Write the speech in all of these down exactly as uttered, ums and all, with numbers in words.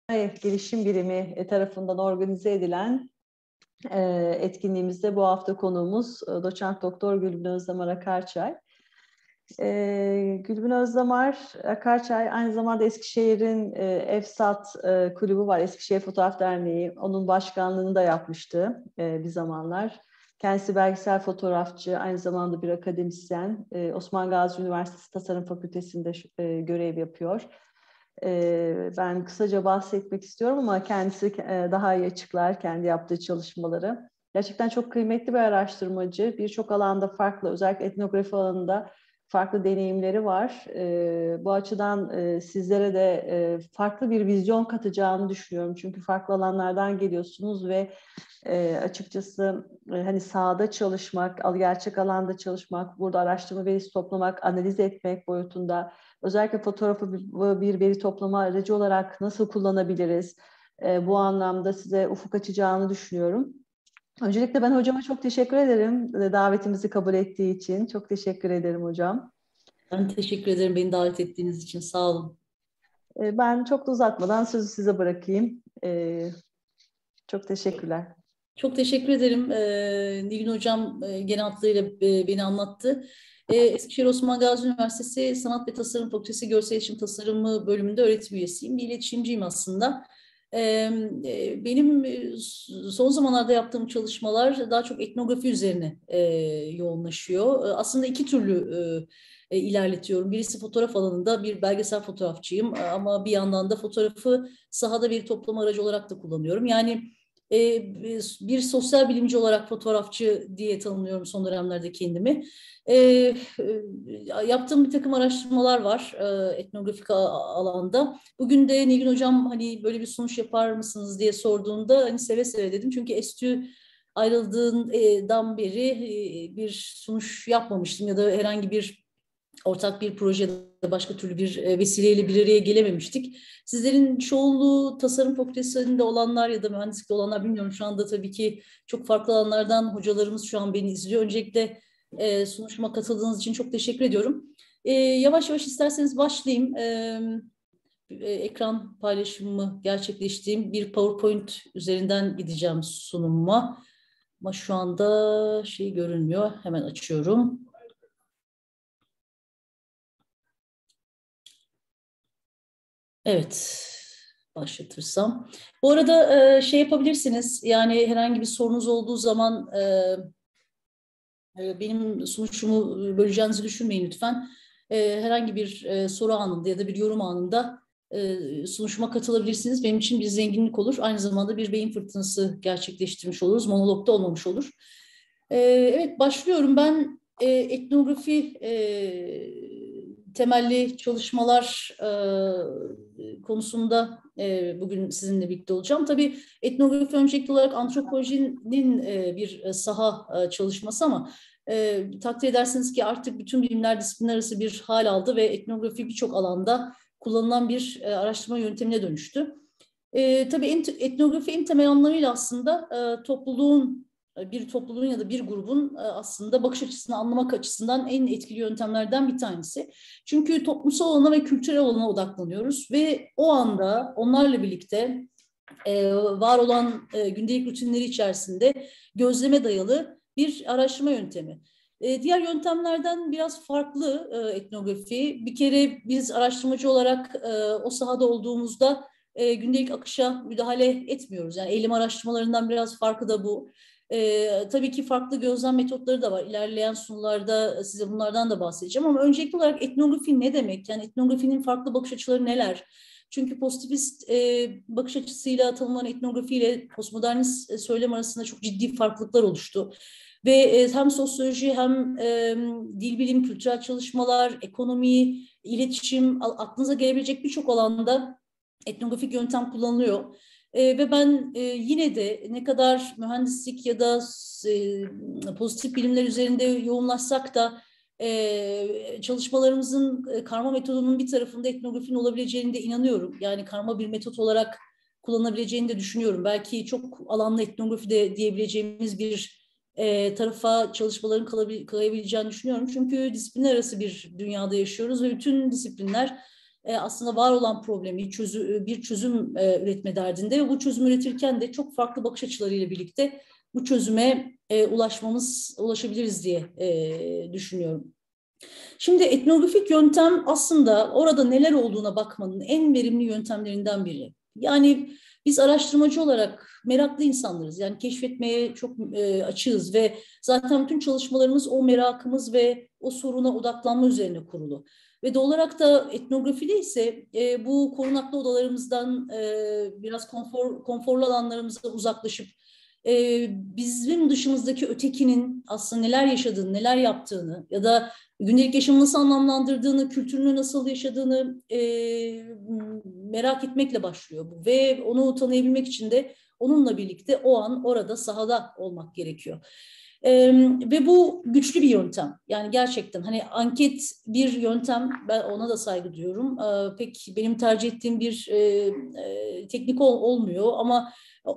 Gelişim Birimi tarafından organize edilen etkinliğimizde bu hafta konuğumuz Doçent Doktor Gülbin Özdamar Akarçay. Gülbin Özdamar Akarçay aynı zamanda Eskişehir'in EFSAT kulübü var, Eskişehir Fotoğraf Derneği. Onun başkanlığını da yapmıştı bir zamanlar. Kendisi belgesel fotoğrafçı, aynı zamanda bir akademisyen. Osman Gazi Üniversitesi Tasarım Fakültesi'nde görev yapıyor. Ben kısaca bahsetmek istiyorum ama kendisi daha iyi açıklar kendi yaptığı çalışmaları. Gerçekten çok kıymetli bir araştırmacı. Birçok alanda farklı, özellikle etnografi alanında farklı deneyimleri var. Bu açıdan sizlere de farklı bir vizyon katacağını düşünüyorum. Çünkü farklı alanlardan geliyorsunuz ve açıkçası hani sahada çalışmak, gerçek alanda çalışmak, burada araştırma verisi toplamak, analiz etmek boyutunda özellikle fotoğrafı bir veri toplama aracı olarak nasıl kullanabiliriz? Bu anlamda size ufuk açacağını düşünüyorum. Öncelikle ben hocama çok teşekkür ederim. Davetimizi kabul ettiği için. Çok teşekkür ederim hocam. Ben teşekkür ederim beni davet ettiğiniz için. Sağ olun. Ben çok da uzatmadan sözü size bırakayım. Çok teşekkürler. Çok teşekkür ederim. Ee, Nilgün Hocam e, genel hatlarıyla e, beni anlattı. Ee, Eskişehir Osman Gazi Üniversitesi Sanat ve Tasarım Fakültesi Görsel İletişim Tasarımı bölümünde öğretim üyesiyim. Bir iletişimciyim aslında. Ee, benim son zamanlarda yaptığım çalışmalar daha çok etnografi üzerine e, yoğunlaşıyor. Aslında iki türlü e, ilerletiyorum. Birisi fotoğraf alanında bir belgesel fotoğrafçıyım ama bir yandan da fotoğrafı sahada bir toplama aracı olarak da kullanıyorum. Yani bir sosyal bilimci olarak fotoğrafçı diye tanımlıyorum son dönemlerde kendimi. E, yaptığım bir takım araştırmalar var e, etnografik alanda. Bugün de Nilgün Hocam hani böyle bir sunuş yapar mısınız diye sorduğunda hani seve seve dedim. Çünkü ESTÜ ayrıldığından beri e, bir sunuş yapmamıştım ya da herhangi bir ortak bir projede başka türlü bir vesileyle bir araya gelememiştik. Sizlerin çoğunluğu tasarım fakültesinde olanlar ya da mühendislikte olanlar bilmiyorum. Şu anda tabii ki çok farklı alanlardan hocalarımız şu an beni izliyor. Öncelikle e, sunuşuma katıldığınız için çok teşekkür ediyorum. E, yavaş yavaş isterseniz başlayayım. E, e, ekran paylaşımımı gerçekleştireyim. Bir PowerPoint üzerinden gideceğim sunumuma. Ama şu anda şey görünmüyor. Hemen açıyorum. Evet, başlatırsam. Bu arada e, şey yapabilirsiniz, yani herhangi bir sorunuz olduğu zaman e, e, benim sunuşumu böleceğinizi düşünmeyin lütfen. E, herhangi bir e, soru anında ya da bir yorum anında e, sunuşuma katılabilirsiniz. Benim için bir zenginlik olur. Aynı zamanda bir beyin fırtınası gerçekleştirmiş oluruz. Monologda olmamış olur. E, evet, başlıyorum. Ben e, etnografi e, temelli çalışmalar e, konusunda e, bugün sizinle birlikte olacağım. Tabii etnografi öncelikli olarak antropolojinin e, bir saha e, çalışması ama e, takdir edersiniz ki artık bütün bilimler disiplinler arası bir hal aldı ve etnografi birçok alanda kullanılan bir e, araştırma yöntemine dönüştü. E, tabii etnografi en temel anlamıyla aslında e, topluluğun bir topluluğun ya da bir grubun aslında bakış açısını anlamak açısından en etkili yöntemlerden bir tanesi. Çünkü toplumsal alana ve kültürel alana odaklanıyoruz ve o anda onlarla birlikte e, var olan e, gündelik rutinleri içerisinde gözleme dayalı bir araştırma yöntemi. E, diğer yöntemlerden biraz farklı e, etnografi. Bir kere biz araştırmacı olarak e, o sahada olduğumuzda e, gündelik akışa müdahale etmiyoruz. Yani eğilim araştırmalarından biraz farkı da bu. Ee, tabii ki farklı gözlem metotları da var. İlerleyen sunularda size bunlardan da bahsedeceğim ama öncelikli olarak etnografi ne demek? Yani etnografinin farklı bakış açıları neler? Çünkü pozitivist e, bakış açısıyla tanımlanan etnografi ile postmodernist e, söylem arasında çok ciddi farklılıklar oluştu. Ve e, hem sosyoloji hem e, dil bilim, kültürel çalışmalar, ekonomi, iletişim, aklınıza gelebilecek birçok alanda etnografik yöntem kullanılıyor. E, ve ben e, yine de ne kadar mühendislik ya da e, pozitif bilimler üzerinde yoğunlaşsak da e, çalışmalarımızın e, karma metodunun bir tarafında etnografinin olabileceğine de inanıyorum. Yani karma bir metot olarak kullanabileceğini de düşünüyorum. Belki çok alanlı etnografi de diyebileceğimiz bir e, tarafa çalışmaların kalabil- kalabileceğini düşünüyorum. Çünkü disiplinler arası bir dünyada yaşıyoruz ve bütün disiplinler e, aslında var olan problemi çözü, bir çözüm e, üretme derdinde ve bu çözüm üretirken de çok farklı bakış açılarıyla birlikte bu çözüme e, ulaşmamız, ulaşabiliriz diye e, düşünüyorum. Şimdi etnografik yöntem aslında orada neler olduğuna bakmanın en verimli yöntemlerinden biri. Yani biz araştırmacı olarak meraklı insanlarız. Yani keşfetmeye çok e, açığız ve zaten bütün çalışmalarımız o merakımız ve o soruna odaklanma üzerine kurulu. Ve doğal olarak da etnografide ise e, bu korunaklı odalarımızdan e, biraz konfor, konforlu alanlarımıza uzaklaşıp e, bizim dışımızdaki ötekinin aslında neler yaşadığını, neler yaptığını ya da gündelik yaşamı nasıl anlamlandırdığını, kültürünü nasıl yaşadığını e, merak etmekle başlıyor bu. Ve onu tanıyabilmek için de onunla birlikte o an orada sahada olmak gerekiyor. Ee, ve bu güçlü bir yöntem. Yani gerçekten hani anket bir yöntem, ben ona da saygı duyuyorum. Ee, pek benim tercih ettiğim bir e, e, teknik ol, olmuyor ama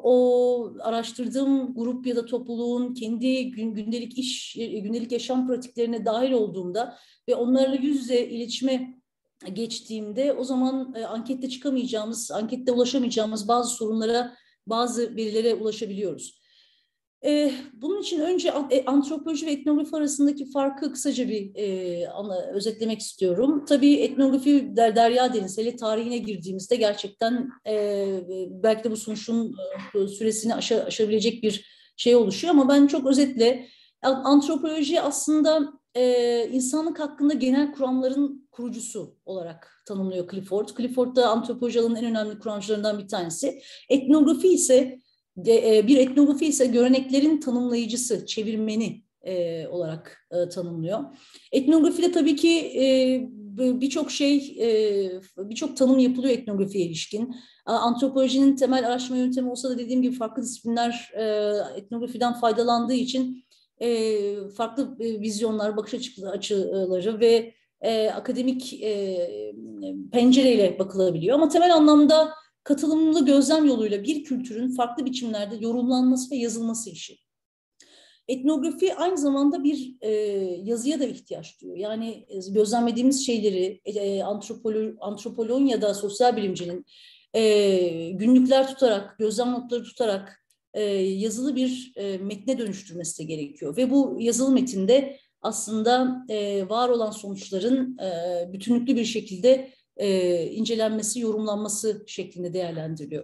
o araştırdığım grup ya da topluluğun kendi gün, gündelik iş, gündelik yaşam pratiklerine dahil olduğumda ve onlarla yüz yüze iletişime geçtiğimde o zaman e, ankette çıkamayacağımız, ankette ulaşamayacağımız bazı sorunlara, bazı verilere ulaşabiliyoruz. Ee, bunun için önce antropoloji ve etnografi arasındaki farkı kısaca bir e, ana, özetlemek istiyorum. Tabii etnografi der, derya deniz, hele tarihine girdiğimizde gerçekten e, belki de bu sunuşun e, süresini aşa, aşabilecek bir şey oluşuyor. Ama ben çok özetle antropoloji aslında e, insanlık hakkında genel kuramların kurucusu olarak tanımlıyor Clifford. Clifford da antropoloji alanının en önemli kuramcılarından bir tanesi. Etnografi ise bir etnografi ise göreneklerin tanımlayıcısı, çevirmeni e, olarak e, tanımlıyor. Etnografide tabii ki e, birçok şey, e, birçok tanım yapılıyor etnografiye ilişkin. Antropolojinin temel araştırma yöntemi olsa da dediğim gibi farklı disiplinler e, etnografiden faydalandığı için e, farklı e, vizyonlar, bakış açıları ve e, akademik e, pencereyle bakılabiliyor. Ama temel anlamda katılımlı gözlem yoluyla bir kültürün farklı biçimlerde yorumlanması ve yazılması işi. Etnografi aynı zamanda bir e, yazıya da ihtiyaç duyuyor. Yani gözlemlediğimiz şeyleri e, antropolo antropoloğun ya da sosyal bilimcinin e, günlükler tutarak, gözlem notları tutarak e, yazılı bir e, metne dönüştürmesi de gerekiyor. Ve bu yazılı metinde aslında e, var olan sonuçların e, bütünlüklü bir şekilde e, incelenmesi, yorumlanması şeklinde değerlendiriliyor.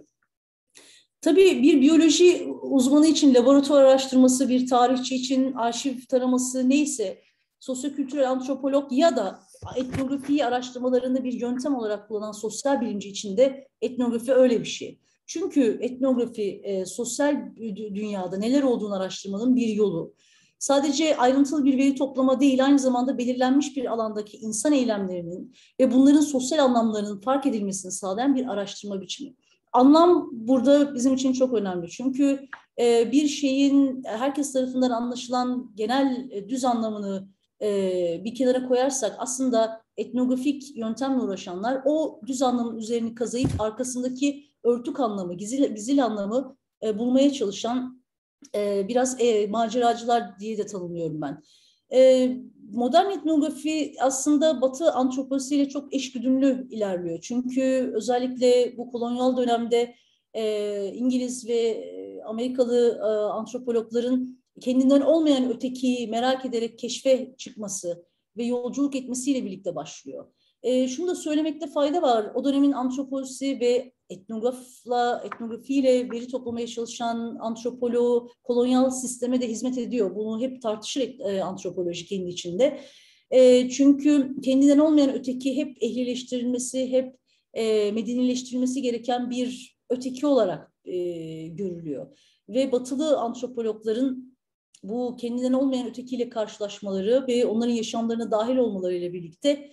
Tabii bir biyoloji uzmanı için laboratuvar araştırması, bir tarihçi için arşiv taraması neyse, sosyokültürel antropolog ya da etnografi araştırmalarında bir yöntem olarak kullanan sosyal bilimci için de etnografi öyle bir şey. Çünkü etnografi e, sosyal dünyada neler olduğunu araştırmanın bir yolu. Sadece ayrıntılı bir veri toplama değil, aynı zamanda belirlenmiş bir alandaki insan eylemlerinin ve bunların sosyal anlamlarının fark edilmesini sağlayan bir araştırma biçimi. Anlam burada bizim için çok önemli. Çünkü e, bir şeyin herkes tarafından anlaşılan genel e, düz anlamını e, bir kenara koyarsak aslında etnografik yöntemle uğraşanlar o düz anlamın üzerini kazıyıp arkasındaki örtük anlamı, gizil, gizil anlamı e, bulmaya çalışan e, biraz e, maceracılar diye de tanımlıyorum ben. E, modern etnografi aslında Batı antropolojisiyle çok eşgüdümlü ilerliyor. Çünkü özellikle bu kolonyal dönemde e, İngiliz ve Amerikalı e, antropologların kendinden olmayan ötekiyi merak ederek keşfe çıkması ve yolculuk etmesiyle birlikte başlıyor. E, şunu da söylemekte fayda var. O dönemin antropolojisi ve etnografla, etnografiyle veri toplamaya çalışan antropoloğu kolonyal sisteme de hizmet ediyor. Bunu hep tartışır e, antropoloji kendi içinde. E, çünkü kendinden olmayan öteki hep ehlileştirilmesi, hep e, medenileştirilmesi gereken bir öteki olarak e, görülüyor. Ve batılı antropologların bu kendinden olmayan ötekiyle karşılaşmaları ve onların yaşamlarına dahil olmalarıyla birlikte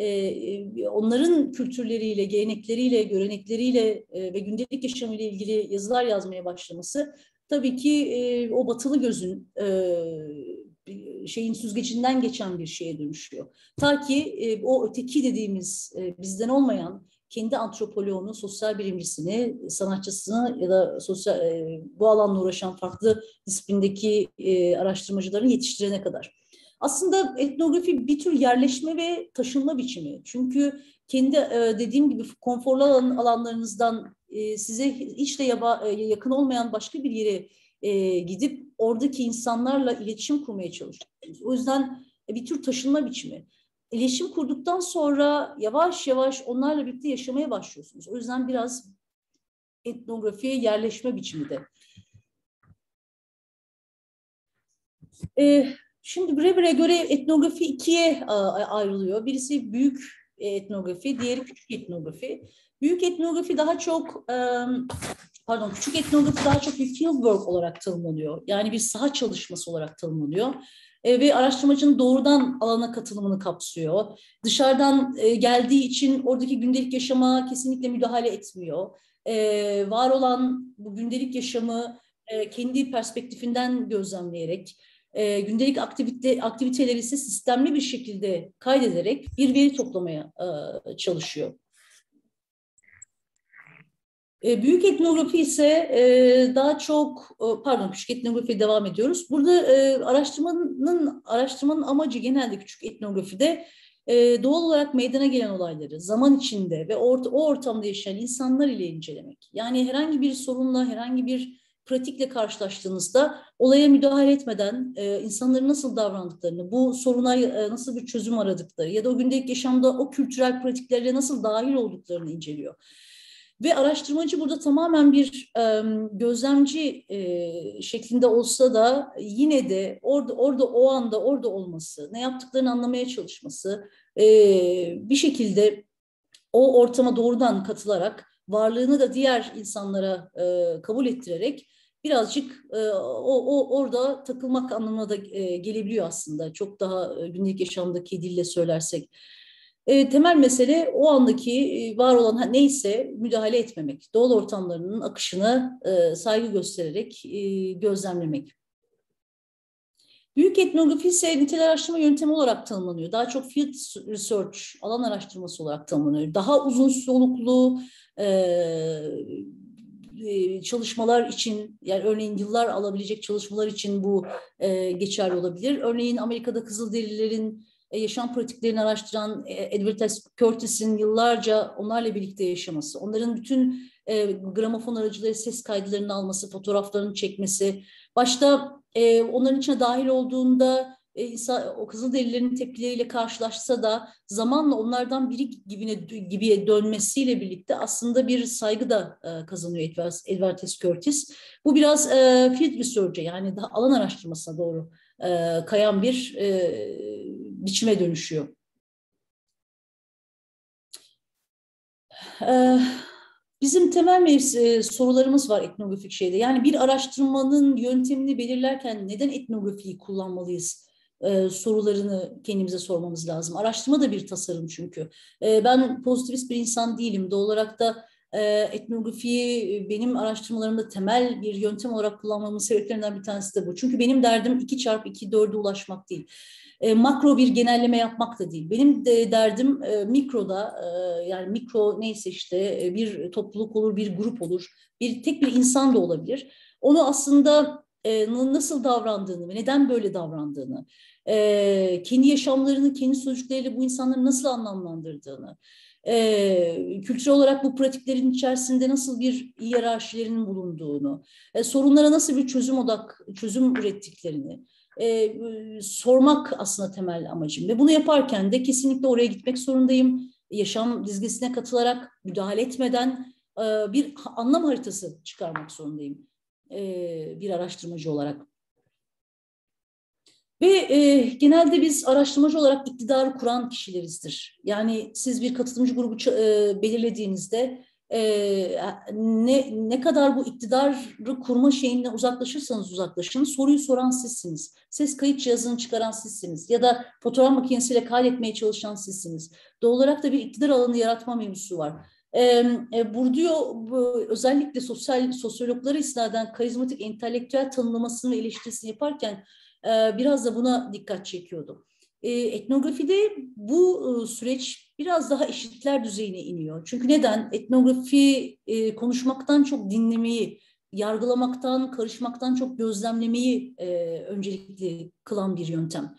Ee, onların kültürleriyle, gelenekleriyle, görenekleriyle e, ve gündelik yaşamıyla ilgili yazılar yazmaya başlaması tabii ki e, o batılı gözün e, şeyin süzgecinden geçen bir şeye dönüşüyor. Ta ki e, o öteki dediğimiz e, bizden olmayan kendi antropoloğunu, sosyal bilimcisini, sanatçısını ya da sosyal e, bu alanla uğraşan farklı disiplindeki e, araştırmacıların yetiştirene kadar. Aslında etnografi bir tür yerleşme ve taşınma biçimi. Çünkü kendi dediğim gibi konforlu alanlarınızdan size hiç de yaba, yakın olmayan başka bir yere gidip oradaki insanlarla iletişim kurmaya çalışıyorsunuz. O yüzden bir tür taşınma biçimi. İletişim kurduktan sonra yavaş yavaş onlarla birlikte yaşamaya başlıyorsunuz. O yüzden biraz etnografiye yerleşme biçimi de. Ee, şimdi Breber'e göre etnografi ikiye ayrılıyor. Birisi büyük etnografi, diğeri küçük etnografi. Büyük etnografi daha çok, pardon, küçük etnografi daha çok bir fieldwork olarak tanımlanıyor. Yani bir saha çalışması olarak tanımlanıyor. E, ve araştırmacının doğrudan alana katılımını kapsıyor. Dışarıdan e, geldiği için oradaki gündelik yaşama kesinlikle müdahale etmiyor. E, var olan bu gündelik yaşamı e, kendi perspektifinden gözlemleyerek, e, gündelik aktivite, aktiviteleri ise sistemli bir şekilde kaydederek bir veri toplamaya e, çalışıyor. Büyük etnografi ise e, daha çok, pardon küçük etnografiye devam ediyoruz. Burada e, araştırmanın araştırmanın amacı genelde küçük etnografide e, doğal olarak meydana gelen olayları zaman içinde ve or o ortamda yaşayan insanlar ile incelemek. Yani herhangi bir sorunla, herhangi bir pratikle karşılaştığınızda olaya müdahale etmeden e, insanların nasıl davrandıklarını, bu soruna e, nasıl bir çözüm aradıkları ya da o gündelik yaşamda o kültürel pratiklerle nasıl dahil olduklarını inceliyor. Ve araştırmacı burada tamamen bir e, gözlemci e, şeklinde olsa da yine de orada orada o anda orada olması, ne yaptıklarını anlamaya çalışması, e, bir şekilde o ortama doğrudan katılarak varlığını da diğer insanlara e, kabul ettirerek birazcık e, o, o orada takılmak anlamına da e, gelebiliyor aslında. Çok daha e, günlük yaşamdaki dille söylersek. E, temel mesele o andaki e, var olan neyse müdahale etmemek. Doğal ortamlarının akışına e, saygı göstererek e, gözlemlemek. Büyük etnografi ise nitel araştırma yöntemi olarak tanımlanıyor. Daha çok field research, alan araştırması olarak tanımlanıyor. Daha uzun soluklu e, çalışmalar için, yani örneğin yıllar alabilecek çalışmalar için bu e, geçerli olabilir. Örneğin Amerika'da Kızılderililerin yaşam pratiklerini araştıran Edward S. Curtis'in yıllarca onlarla birlikte yaşaması, onların bütün e, gramofon aracılığıyla ses kaydılarını alması, fotoğraflarını çekmesi, başta e, onların içine dahil olduğunda e, insan, o Kızılderililerin tepkileriyle karşılaşsa da zamanla onlardan biri gibine, gibiye dönmesiyle birlikte aslında bir saygı da e, kazanıyor Edward, Edward S. Curtis. Bu biraz e, field research'e, yani daha alan araştırmasına doğru e, kayan bir e, biçime dönüşüyor. Ee, bizim temel mevzi, sorularımız var etnografik şeyde. Yani bir araştırmanın yöntemini belirlerken neden etnografiyi kullanmalıyız? Ee, sorularını kendimize sormamız lazım. Araştırma da bir tasarım çünkü. Ee, ben pozitivist bir insan değilim. Doğal olarak da e, etnografiyi benim araştırmalarımda temel bir yöntem olarak kullanmamın sebeplerinden bir tanesi de bu. Çünkü benim derdim iki çarpı iki dörde ulaşmak değil. E, makro bir genelleme yapmak da değil. Benim de derdim e, mikroda, e, yani mikro neyse işte e, bir topluluk olur, bir grup olur, bir tek bir insan da olabilir. Onu aslında e, nasıl davrandığını ve neden böyle davrandığını, e, kendi yaşamlarını, kendi sözcükleriyle bu insanları nasıl anlamlandırdığını, e, kültürel olarak bu pratiklerin içerisinde nasıl bir hiyerarşilerinin bulunduğunu, e, sorunlara nasıl bir çözüm odak, çözüm ürettiklerini, E, sormak aslında temel amacım ve bunu yaparken de kesinlikle oraya gitmek zorundayım. Yaşam dizgesine katılarak müdahale etmeden e, bir anlam haritası çıkarmak zorundayım e, bir araştırmacı olarak. Ve e, genelde biz araştırmacı olarak iktidarı kuran kişilerizdir. Yani siz bir katılımcı grubu e, belirlediğinizde Ee, ne, ne kadar bu iktidarı kurma şeyinden uzaklaşırsanız uzaklaşın, soruyu soran sizsiniz. Ses kayıt cihazını çıkaran sizsiniz. Ya da fotoğraf makinesiyle kaydetmeye çalışan sizsiniz. Doğal olarak da bir iktidar alanı yaratma mevzusu var. Ee, Bourdieu özellikle sosyal sosyologlara istinaden karizmatik entelektüel tanımlamasını ve eleştirisini yaparken e, biraz da buna dikkat çekiyordu. E, etnografide bu e, süreç biraz daha eşitler düzeyine iniyor. Çünkü neden? Etnografi e, konuşmaktan çok dinlemeyi, yargılamaktan, karışmaktan çok gözlemlemeyi e, öncelikli kılan bir yöntem.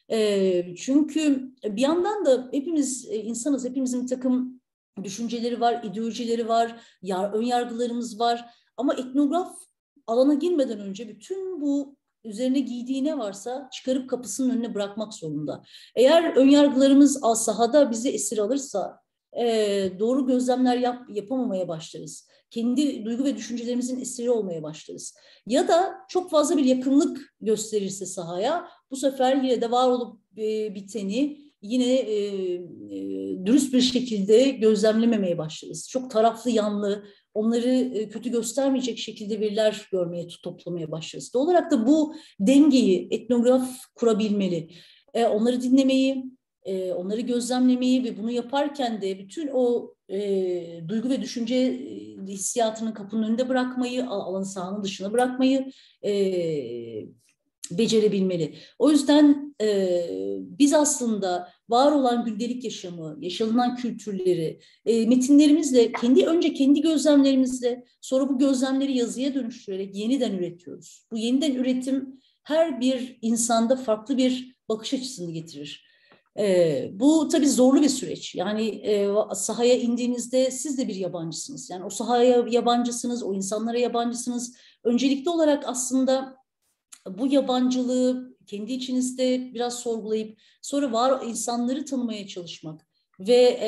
E, çünkü bir yandan da hepimiz e, insanız, hepimizin bir takım düşünceleri var, ideolojileri var, yar, ön yargılarımız var. Ama etnograf alana girmeden önce bütün bu üzerine giydiği ne varsa çıkarıp kapısının önüne bırakmak zorunda. Eğer ön yargılarımız sahada bizi esir alırsa e, doğru gözlemler yap, yapamamaya başlarız. Kendi duygu ve düşüncelerimizin esiri olmaya başlarız. Ya da çok fazla bir yakınlık gösterirse sahaya, bu sefer yine de var olup e, biteni yine e, e, dürüst bir şekilde gözlemlememeye başlarız. Çok taraflı, yanlı, onları e, kötü göstermeyecek şekilde veriler görmeye, toplamaya başlarız. Doğal olarak da bu dengeyi etnograf kurabilmeli. E, onları dinlemeyi, e, onları gözlemlemeyi ve bunu yaparken de bütün o e, duygu ve düşünce e, hissiyatının kapının önünde bırakmayı, alan sahanın dışına bırakmayı e, becerebilmeli. O yüzden e, biz aslında var olan gündelik yaşamı, yaşanılan kültürleri, e, metinlerimizle, kendi önce kendi gözlemlerimizle, sonra bu gözlemleri yazıya dönüştürerek yeniden üretiyoruz. Bu yeniden üretim her bir insanda farklı bir bakış açısını getirir. E, bu tabii zorlu bir süreç. Yani e, sahaya indiğinizde siz de bir yabancısınız. Yani o sahaya yabancısınız, o insanlara yabancısınız. Öncelikli olarak aslında bu yabancılığı kendi içinizde biraz sorgulayıp sonra var insanları tanımaya çalışmak ve e,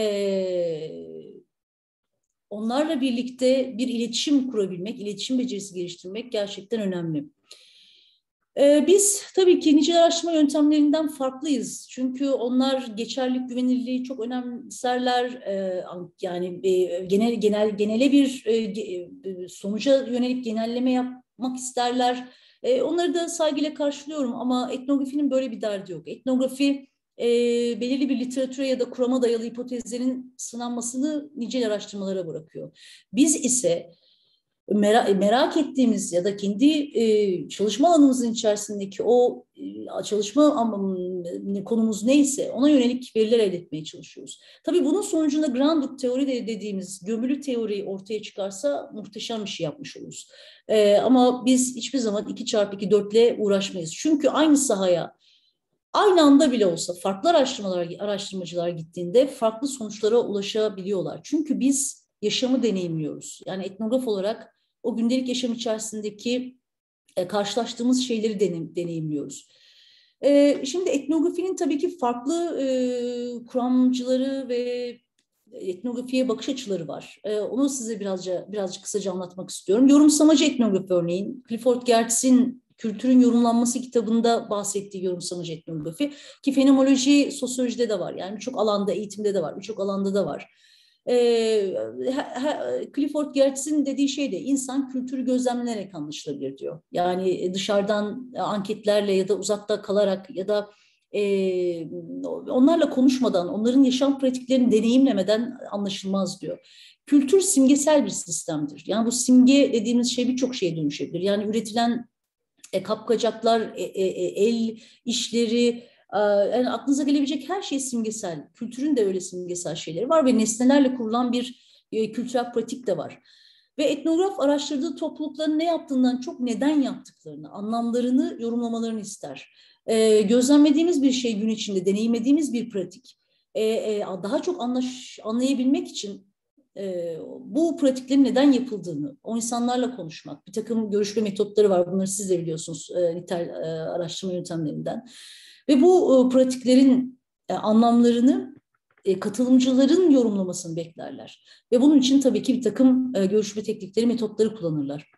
onlarla birlikte bir iletişim kurabilmek, iletişim becerisi geliştirmek gerçekten önemli. Ee, biz tabii ki nicel araştırma yöntemlerinden farklıyız. Çünkü onlar geçerlilik, güvenilirliği çok önemserler. Ee, yani e, genel genel genele bir e, e, sonuca yönelik genelleme yapmak isterler. E, onları da saygıyla karşılıyorum ama etnografinin böyle bir derdi yok. Etnografi e, belirli bir literatüre ya da kurama dayalı hipotezlerin sınanmasını nicel araştırmalara bırakıyor. Biz ise merak, merak ettiğimiz ya da kendi e, çalışma alanımızın içerisindeki o e, çalışma e, konumuz neyse ona yönelik veriler elde etmeye çalışıyoruz. Tabii bunun sonucunda grounded teori de dediğimiz gömülü teori ortaya çıkarsa muhteşem bir şey yapmış oluruz. E, ama biz hiçbir zaman iki çarpı iki dörtle uğraşmayız. Çünkü aynı sahaya aynı anda bile olsa farklı araştırmalar, araştırmacılar gittiğinde farklı sonuçlara ulaşabiliyorlar. Çünkü biz yaşamı deneyimliyoruz. Yani etnograf olarak o gündelik yaşam içerisindeki e, karşılaştığımız şeyleri deneyim, deneyimliyoruz. E, şimdi etnografinin tabii ki farklı e, kuramcıları ve etnografiye bakış açıları var. E, onu size birazca, birazcık kısaca anlatmak istiyorum. Yorumsamacı etnografi örneğin, Clifford Geertz'in Kültürün Yorumlanması kitabında bahsettiği yorumsamacı etnografi ki fenomenoloji sosyolojide de var. Yani birçok alanda, eğitimde de var, birçok alanda da var. E, Clifford Geertz'in dediği şey de insan kültürü gözlemlenerek anlaşılabilir diyor. Yani dışarıdan anketlerle ya da uzakta kalarak ya da e, onlarla konuşmadan, onların yaşam pratiklerini deneyimlemeden anlaşılmaz diyor. Kültür simgesel bir sistemdir. Yani bu simge dediğimiz şey birçok şeye dönüşebilir. Yani üretilen e, kapkacaklar, e, e, el işleri, yani aklınıza gelebilecek her şey simgesel. Kültürün de öyle simgesel şeyleri var ve nesnelerle kurulan bir e, kültürel pratik de var. Ve etnograf araştırdığı toplulukların ne yaptığından çok neden yaptıklarını, anlamlarını yorumlamalarını ister. E, gözlemlediğimiz bir şey gün içinde, deneyimlediğimiz bir pratik. E, e, daha çok anlaş, anlayabilmek için e, bu pratiklerin neden yapıldığını, o insanlarla konuşmak, bir takım görüşme metotları var. Bunları siz de biliyorsunuz e, nitel e, araştırma yöntemlerinden. Ve bu e, pratiklerin e, anlamlarını e, katılımcıların yorumlamasını beklerler. Ve bunun için tabii ki bir takım e, görüşme teknikleri, metotları kullanırlar.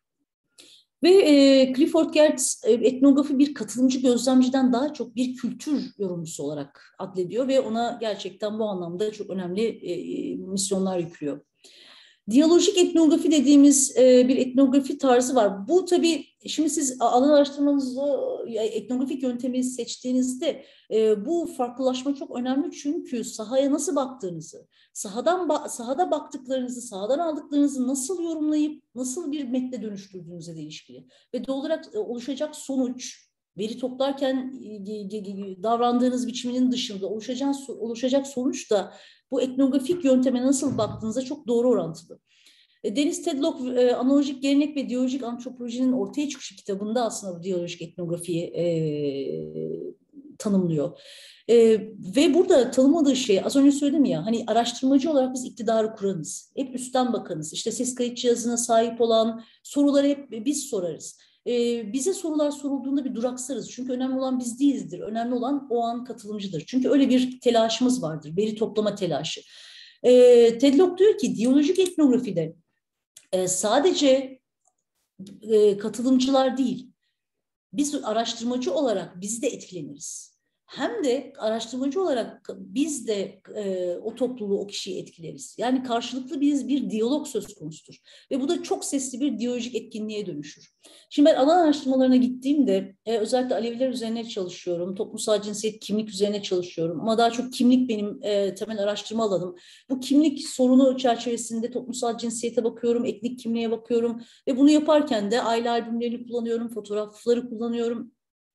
Ve e, Clifford Geertz e, etnografi bir katılımcı gözlemciden daha çok bir kültür yorumcusu olarak addediyor ve ona gerçekten bu anlamda çok önemli e, misyonlar yüklüyor. Diyalojik etnografi dediğimiz e, bir etnografi tarzı var. Bu tabii şimdi siz alan araştırmanızı etnografik yöntemi seçtiğinizde e, bu farklılaşma çok önemli çünkü sahaya nasıl baktığınızı, sahadan sahada baktıklarınızı, sahadan aldıklarınızı nasıl yorumlayıp nasıl bir metne dönüştürdüğünüze de ilişkili. Ve doğal olarak oluşacak sonuç, veri toplarken davrandığınız biçiminin dışında oluşacak, oluşacak sonuç da bu etnografik yönteme nasıl baktığınızda çok doğru orantılı. Deniz Tedlock e, analojik gelenek ve diyalojik antropolojinin ortaya çıkışı kitabında aslında bu diyalojik etnografiyi e, tanımlıyor. E, ve burada tanımladığı şey, az önce söyledim ya, hani araştırmacı olarak biz iktidarı kuranız. Hep üstten bakanız. İşte ses kayıt cihazına sahip olan soruları hep biz sorarız. Ee, bize sorular sorulduğunda bir duraksarız. Çünkü önemli olan biz değilizdir. Önemli olan o an katılımcıdır. Çünkü öyle bir telaşımız vardır. Veri toplama telaşı. Ee, Tedlock diyor ki diyalojik etnografide e, sadece e, katılımcılar değil, biz araştırmacı olarak biz de etkileniriz. Hem de araştırmacı olarak biz de e, o topluluğu, o kişiyi etkileriz. Yani karşılıklı bir, bir diyalog söz konusudur. Ve bu da çok sesli bir diyalojik etkinliğe dönüşür. Şimdi ben alan araştırmalarına gittiğimde e, özellikle Aleviler üzerine çalışıyorum. Toplumsal cinsiyet, kimlik üzerine çalışıyorum. Ama daha çok kimlik benim e, temel araştırma alanım. Bu kimlik sorunu çerçevesinde toplumsal cinsiyete bakıyorum, etnik kimliğe bakıyorum. Ve bunu yaparken de aile albümlerini kullanıyorum, fotoğrafları kullanıyorum.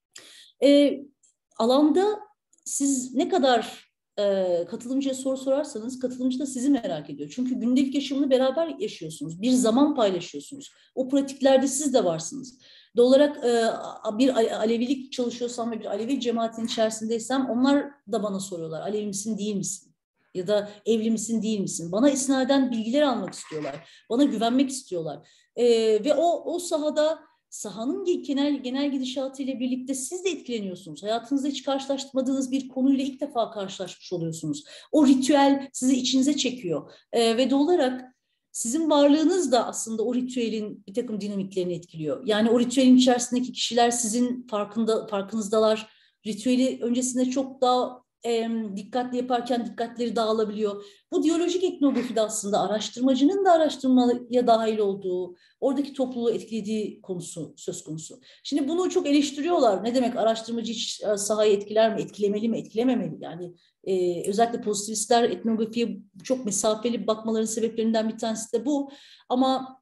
E, Alanda siz ne kadar e, katılımcıya soru sorarsanız katılımcı da sizi merak ediyor. Çünkü gündelik yaşamını beraber yaşıyorsunuz. Bir zaman paylaşıyorsunuz. O pratiklerde siz de varsınız. Doğal olarak e, bir Alevilik çalışıyorsam ve bir Alevi cemaatin içerisindeysem onlar da bana soruyorlar. Alevi misin, değil misin? Ya da evli misin, değil misin? Bana isnaden bilgiler almak istiyorlar. Bana güvenmek istiyorlar. E, ve o, o sahada sahanın genel, genel gidişatı ile birlikte siz de etkileniyorsunuz. Hayatınızda hiç karşılaşmadığınız bir konuyla ilk defa karşılaşmış oluyorsunuz. O ritüel sizi içinize çekiyor. Ee, ve doğal olarak sizin varlığınız da aslında o ritüelin bir takım dinamiklerini etkiliyor. Yani o ritüelin içerisindeki kişiler sizin farkında, farkınızdalar. Ritüeli öncesinde çok daha e, dikkatli yaparken dikkatleri dağılabiliyor. Bu diyalojik etnografide aslında araştırmacının da araştırmaya dahil olduğu, oradaki topluluğu etkilediği konusu söz konusu. Şimdi bunu çok eleştiriyorlar. Ne demek araştırmacı hiç sahayı etkiler mi, etkilemeli mi, etkilememeli? Yani e, özellikle pozitivistler etnografiye çok mesafeli bakmaların sebeplerinden bir tanesi de bu. Ama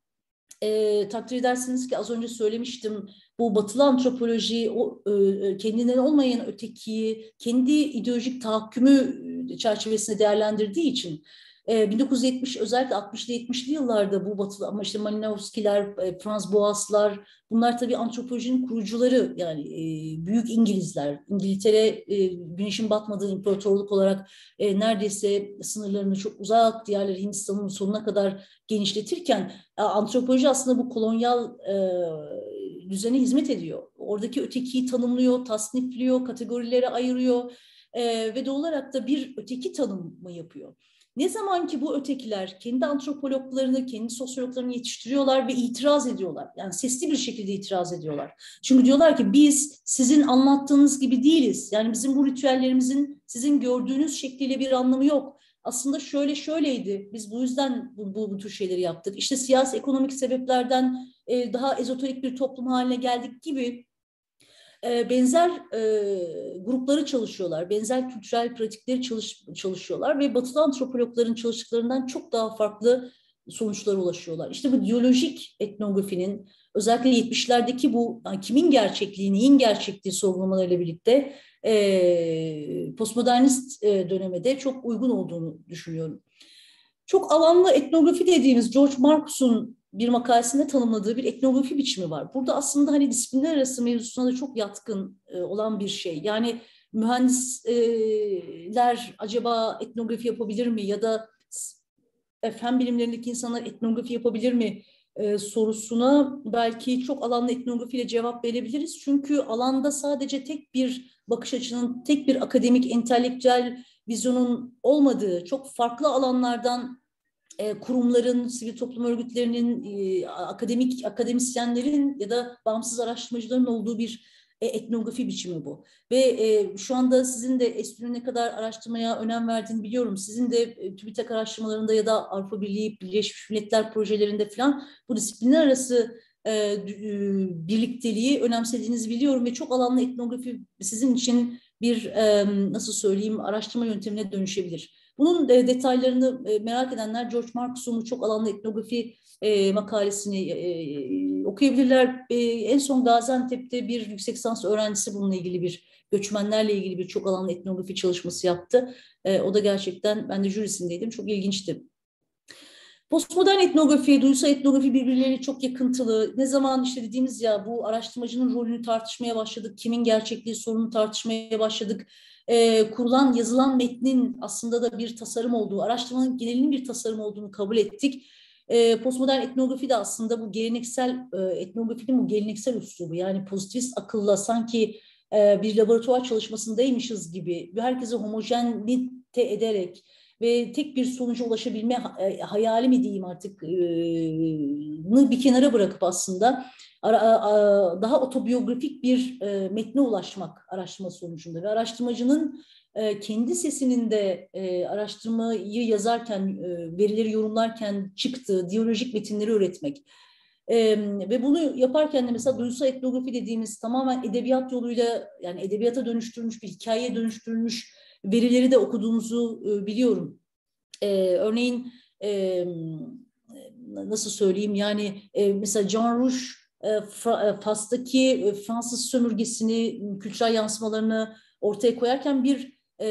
e, takdir edersiniz ki az önce söylemiştim, bu batılı antropoloji o e, kendinden olmayan ötekiyi kendi ideolojik tahakkümü çerçevesinde değerlendirdiği için e, bin dokuz yüz yetmiş özellikle altmışlı yetmişli yıllarda bu batılı, ama işte Malinowski'ler, e, Franz Boas'lar, bunlar tabii antropolojinin kurucuları, yani e, büyük İngilizler. İngiltere e, güneşin batmadığı imparatorluk olarak e, neredeyse sınırlarını çok uzak diğerleri Hindistan'ın sonuna kadar genişletirken e, antropoloji aslında bu kolonyal e, düzene hizmet ediyor. Oradaki ötekiyi tanımlıyor, tasnifliyor, kategorilere ayırıyor e, ve doğal olarak da bir öteki tanımı yapıyor. Ne zaman ki bu ötekiler kendi antropologlarını, kendi sosyologlarını yetiştiriyorlar ve itiraz ediyorlar. Yani sesli bir şekilde itiraz ediyorlar. Çünkü diyorlar ki biz sizin anlattığınız gibi değiliz. Yani bizim bu ritüellerimizin sizin gördüğünüz şekliyle bir anlamı yok. Aslında şöyle şöyleydi. Biz bu yüzden bu, bu, bu tür şeyleri yaptık. İşte siyasi ekonomik sebeplerden e, daha ezoterik bir toplum haline geldik gibi e, benzer e, grupları çalışıyorlar. Benzer kültürel pratikleri çalış, çalışıyorlar ve batılı antropologların çalıştıklarından çok daha farklı sonuçlara ulaşıyorlar. İşte bu diyalojik etnografinin özellikle yetmişlerdeki bu yani kimin gerçekliği, neyin gerçekliği sorgulamalarıyla birlikte e, postmodernist e, döneme de çok uygun olduğunu düşünüyorum. Çok alanlı etnografi dediğimiz George Marcus'un bir makalesinde tanımladığı bir etnografi biçimi var. Burada aslında hani disiplinler arası mevzusuna da çok yatkın e, olan bir şey. Yani mühendisler acaba etnografi yapabilir mi ya da fen bilimlerindeki insanlar etnografi yapabilir mi e, sorusuna belki çok alanlı etnografiyle cevap verebiliriz. Çünkü alanda sadece tek bir bakış açının, tek bir akademik, entelektüel vizyonun olmadığı, çok farklı alanlardan e, kurumların, sivil toplum örgütlerinin, e, akademik akademisyenlerin ya da bağımsız araştırmacıların olduğu bir e, etnografi biçimi bu. Ve e, şu anda sizin de Estu'nun ne kadar araştırmaya önem verdiğini biliyorum. Sizin de e, TÜBİTAK araştırmalarında ya da Avrupa Birliği, Birleşmiş Milletler projelerinde falan bu disiplinler arası e, birlikteliği önemsediğinizi biliyorum ve çok alanlı etnografi sizin için bir e, nasıl söyleyeyim araştırma yöntemine dönüşebilir. Bunun e, detaylarını e, merak edenler George Marcus'un çok alanlı etnografi e, makalesini e, okuyabilirler. E, en son Gaziantep'te bir yüksek lisans öğrencisi bununla ilgili bir göçmenlerle ilgili bir çok alanlı etnografi çalışması yaptı. E, o da gerçekten ben de jürisindeydim. Çok ilginçti. Postmodern etnografi, duygusal etnografi birbirleriyle çok yakıntılı. Ne zaman işte dediğimiz ya bu araştırmacının rolünü tartışmaya başladık, kimin gerçekliği sorununu tartışmaya başladık. Ee, kurulan, yazılan metnin aslında da bir tasarım olduğu, araştırmanın genelinin bir tasarım olduğunu kabul ettik. Ee, postmodern etnografi de aslında bu geleneksel, e, etnografinin bu geleneksel üslubu, yani pozitivist akılla sanki e, bir laboratuvar çalışmasındaymışız gibi herkese homojenite ederek ve tek bir sonuca ulaşabilme hayali mi diyeyim artık bir kenara bırakıp aslında daha otobiyografik bir metne ulaşmak araştırma sonucunda ve araştırmacının kendi sesinin de araştırmayı yazarken, verileri yorumlarken çıktığı diyalojik metinleri üretmek. Ee, ve bunu yaparken de mesela duygusal etnografi dediğimiz tamamen edebiyat yoluyla, yani edebiyata dönüştürülmüş, bir hikayeye dönüştürülmüş verileri de okuduğumuzu e, biliyorum. Ee, örneğin e, nasıl söyleyeyim, yani e, mesela Jean Rouge e, Fas'taki e, Fransız sömürgesini, kültürel yansımalarını ortaya koyarken bir e,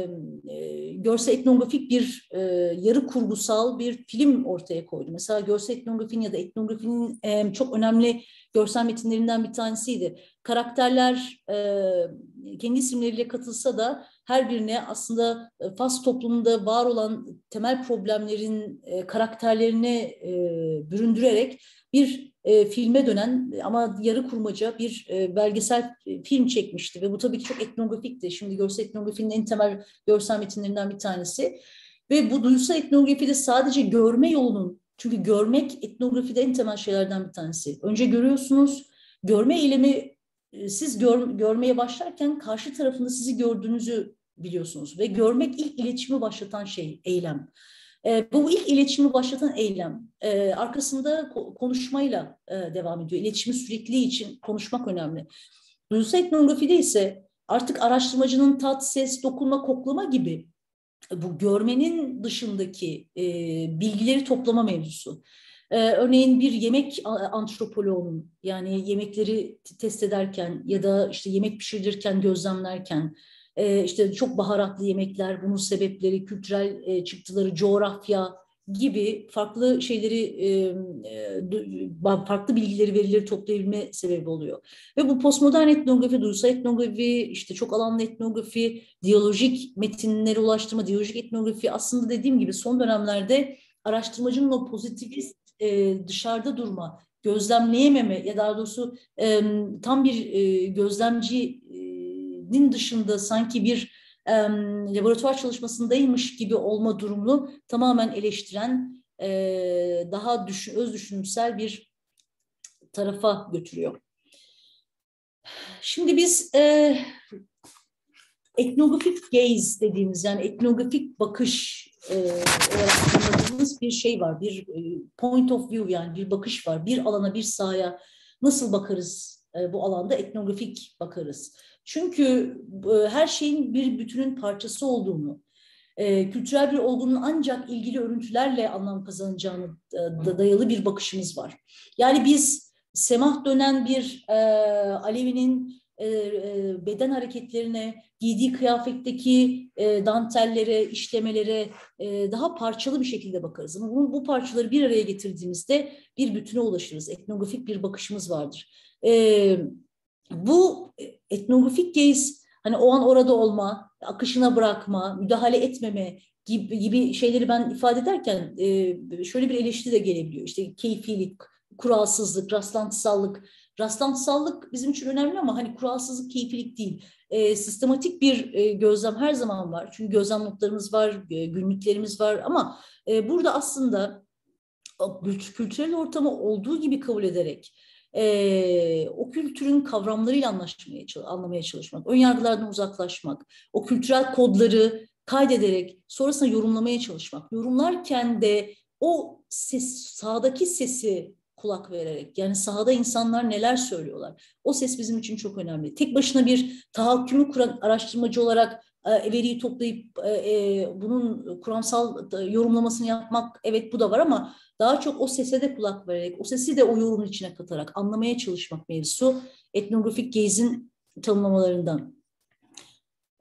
e, görsel etnografik bir e, yarı kurgusal bir film ortaya koydu. Mesela görsel etnografinin ya da etnografinin e, çok önemli görsel metinlerinden bir tanesiydi. Karakterler e, kendi isimleriyle katılsa da her birine aslında Fas toplumunda var olan temel problemlerin e, karakterlerine e, büründürerek bir e, filme dönen ama yarı kurmaca bir e, belgesel film çekmişti ve bu tabii ki çok etnografikti. Şimdi görsel etnografinin en temel görsel metinlerinden bir tanesi. Ve bu duygusal etnografide sadece görme yolunun, çünkü görmek etnografide en temel şeylerden bir tanesi. Önce görüyorsunuz, görme eylemi, siz gör, görmeye başlarken karşı tarafında sizi gördüğünüzü biliyorsunuz ve görmek ilk iletişimi başlatan şey, eylem. E, bu ilk iletişimi başlatan eylem e, arkasında konuşmayla e, devam ediyor. İletişimi sürekliliği için konuşmak önemli. Duygusal etnografide ise artık araştırmacının tat, ses, dokunma, koklama gibi bu görmenin dışındaki e, bilgileri toplama mevzusu. Ee, örneğin bir yemek antropoloğunun, yani yemekleri test ederken ya da işte yemek pişirirken, gözlemlerken, e, işte çok baharatlı yemekler, bunun sebepleri, kültürel e, çıktıları, coğrafya gibi farklı şeyleri, e, e, farklı bilgileri, verileri toplayabilme sebebi oluyor. Ve bu postmodern etnografi, duygusal etnografi, işte çok alanlı etnografi, diyalojik metinlere ulaştırma, diyalojik etnografi aslında dediğim gibi son dönemlerde araştırmacının o pozitivist e, dışarıda durma, gözlemleyememe ya daha doğrusu e, tam bir e, gözlemcinin dışında sanki bir e, laboratuvar çalışmasındaymış gibi olma durumunu tamamen eleştiren, e, daha düşün, öz düşünümsel bir tarafa götürüyor. Şimdi biz e, etnografik gaze dediğimiz, yani etnografik bakış e, olarak anladığımız bir şey var. Bir e, point of view, yani bir bakış var. Bir alana, bir sahaya nasıl bakarız e, bu alanda? Etnografik bakarız. Çünkü e, her şeyin bir bütünün parçası olduğunu, e, kültürel bir olgunun ancak ilgili örüntülerle anlam kazanacağını da dayalı bir bakışımız var. Yani biz semah dönen bir e, Alevi'nin e, e, beden hareketlerine, giydiği kıyafetteki e, dantellere, işlemelere e, daha parçalı bir şekilde bakarız. Ama bu, bu parçaları bir araya getirdiğimizde bir bütüne ulaşırız. Etnografik bir bakışımız vardır. E, bu etnografik gaze, hani o an orada olma, akışına bırakma, müdahale etmeme gibi, gibi şeyleri ben ifade ederken e, şöyle bir eleştiri de gelebiliyor. İşte keyfilik, kuralsızlık, rastlantısallık. Rastlantısallık bizim için önemli ama hani kuralsızlık, keyfilik değil. E, sistematik bir e, gözlem her zaman var. Çünkü gözlem notlarımız var, e, günlüklerimiz var ama e, burada aslında kültürel ortamı olduğu gibi kabul ederek e, o kültürün kavramlarıyla anlaşmaya, anlamaya çalışmak, önyargılardan uzaklaşmak, o kültürel kodları kaydederek sonrasında yorumlamaya çalışmak. Yorumlarken de o ses, sahadaki sesi kulak vererek, yani sahada insanlar neler söylüyorlar. O ses bizim için çok önemli. Tek başına bir tahakkümü kuran araştırmacı olarak e, veriyi toplayıp e, bunun kuramsal yorumlamasını yapmak, evet bu da var ama daha çok o sese de kulak vererek, o sesi de o yorumun içine katarak anlamaya çalışmak mevzusu etnografik gaze'in tanımlamalarından.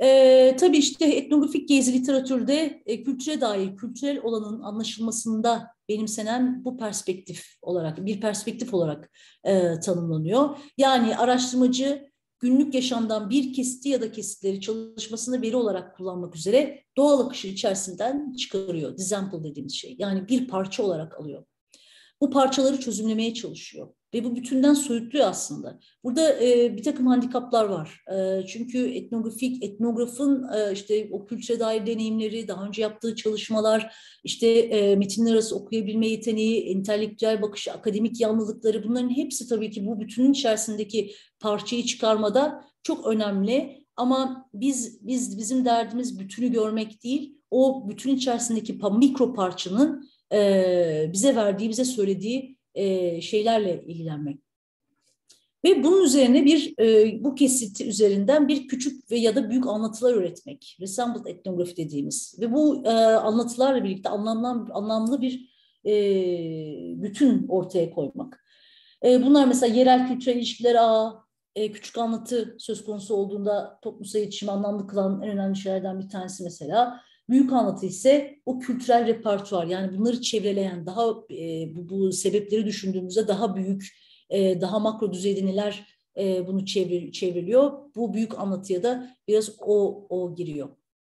Ee, tabii işte etnografik gezi literatürde e, kültüre dair, kültürel olanın anlaşılmasında benimsenen bu perspektif olarak, bir perspektif olarak e, tanımlanıyor. Yani araştırmacı günlük yaşamdan bir kesiti ya da kesitleri çalışmasında veri olarak kullanmak üzere doğal akışı içerisinden çıkarıyor. Disample dediğimiz şey. Yani bir parça olarak alıyor. Bu parçaları çözümlemeye çalışıyor. Ve bu bütünden soyutluyor aslında. Burada e, bir takım handikaplar var. E, çünkü etnografik, etnografın e, işte o kültüre dair deneyimleri, daha önce yaptığı çalışmalar, işte e, metinler arası okuyabilme yeteneği, entelektüel bakışı, akademik yanlılıkları, bunların hepsi tabii ki bu bütünün içerisindeki parçayı çıkarmada çok önemli. Ama biz biz bizim derdimiz bütünü görmek değil, o bütün içerisindeki mikro parçanın e, bize verdiği, bize söylediği e, şeylerle ilgilenmek. Ve bunun üzerine bir e, bu kesit üzerinden bir küçük ve ya da büyük anlatılar üretmek. Resembled etnografi dediğimiz. Ve bu e, anlatılarla birlikte anlamlı, anlamlı bir e, bütün ortaya koymak. E, bunlar mesela yerel kültürel ilişkiler ağı, e, küçük anlatı söz konusu olduğunda toplumsal iletişimi anlamlı kılan en önemli şeylerden bir tanesi mesela. Büyük anlatı ise o kültürel repertuar, yani bunları çevreleyen, daha e, bu, bu sebepleri düşündüğümüzde daha büyük, e, daha makro düzeyde neler e, bunu çevir, çevriliyor. Bu büyük anlatıya da biraz o, o giriyor.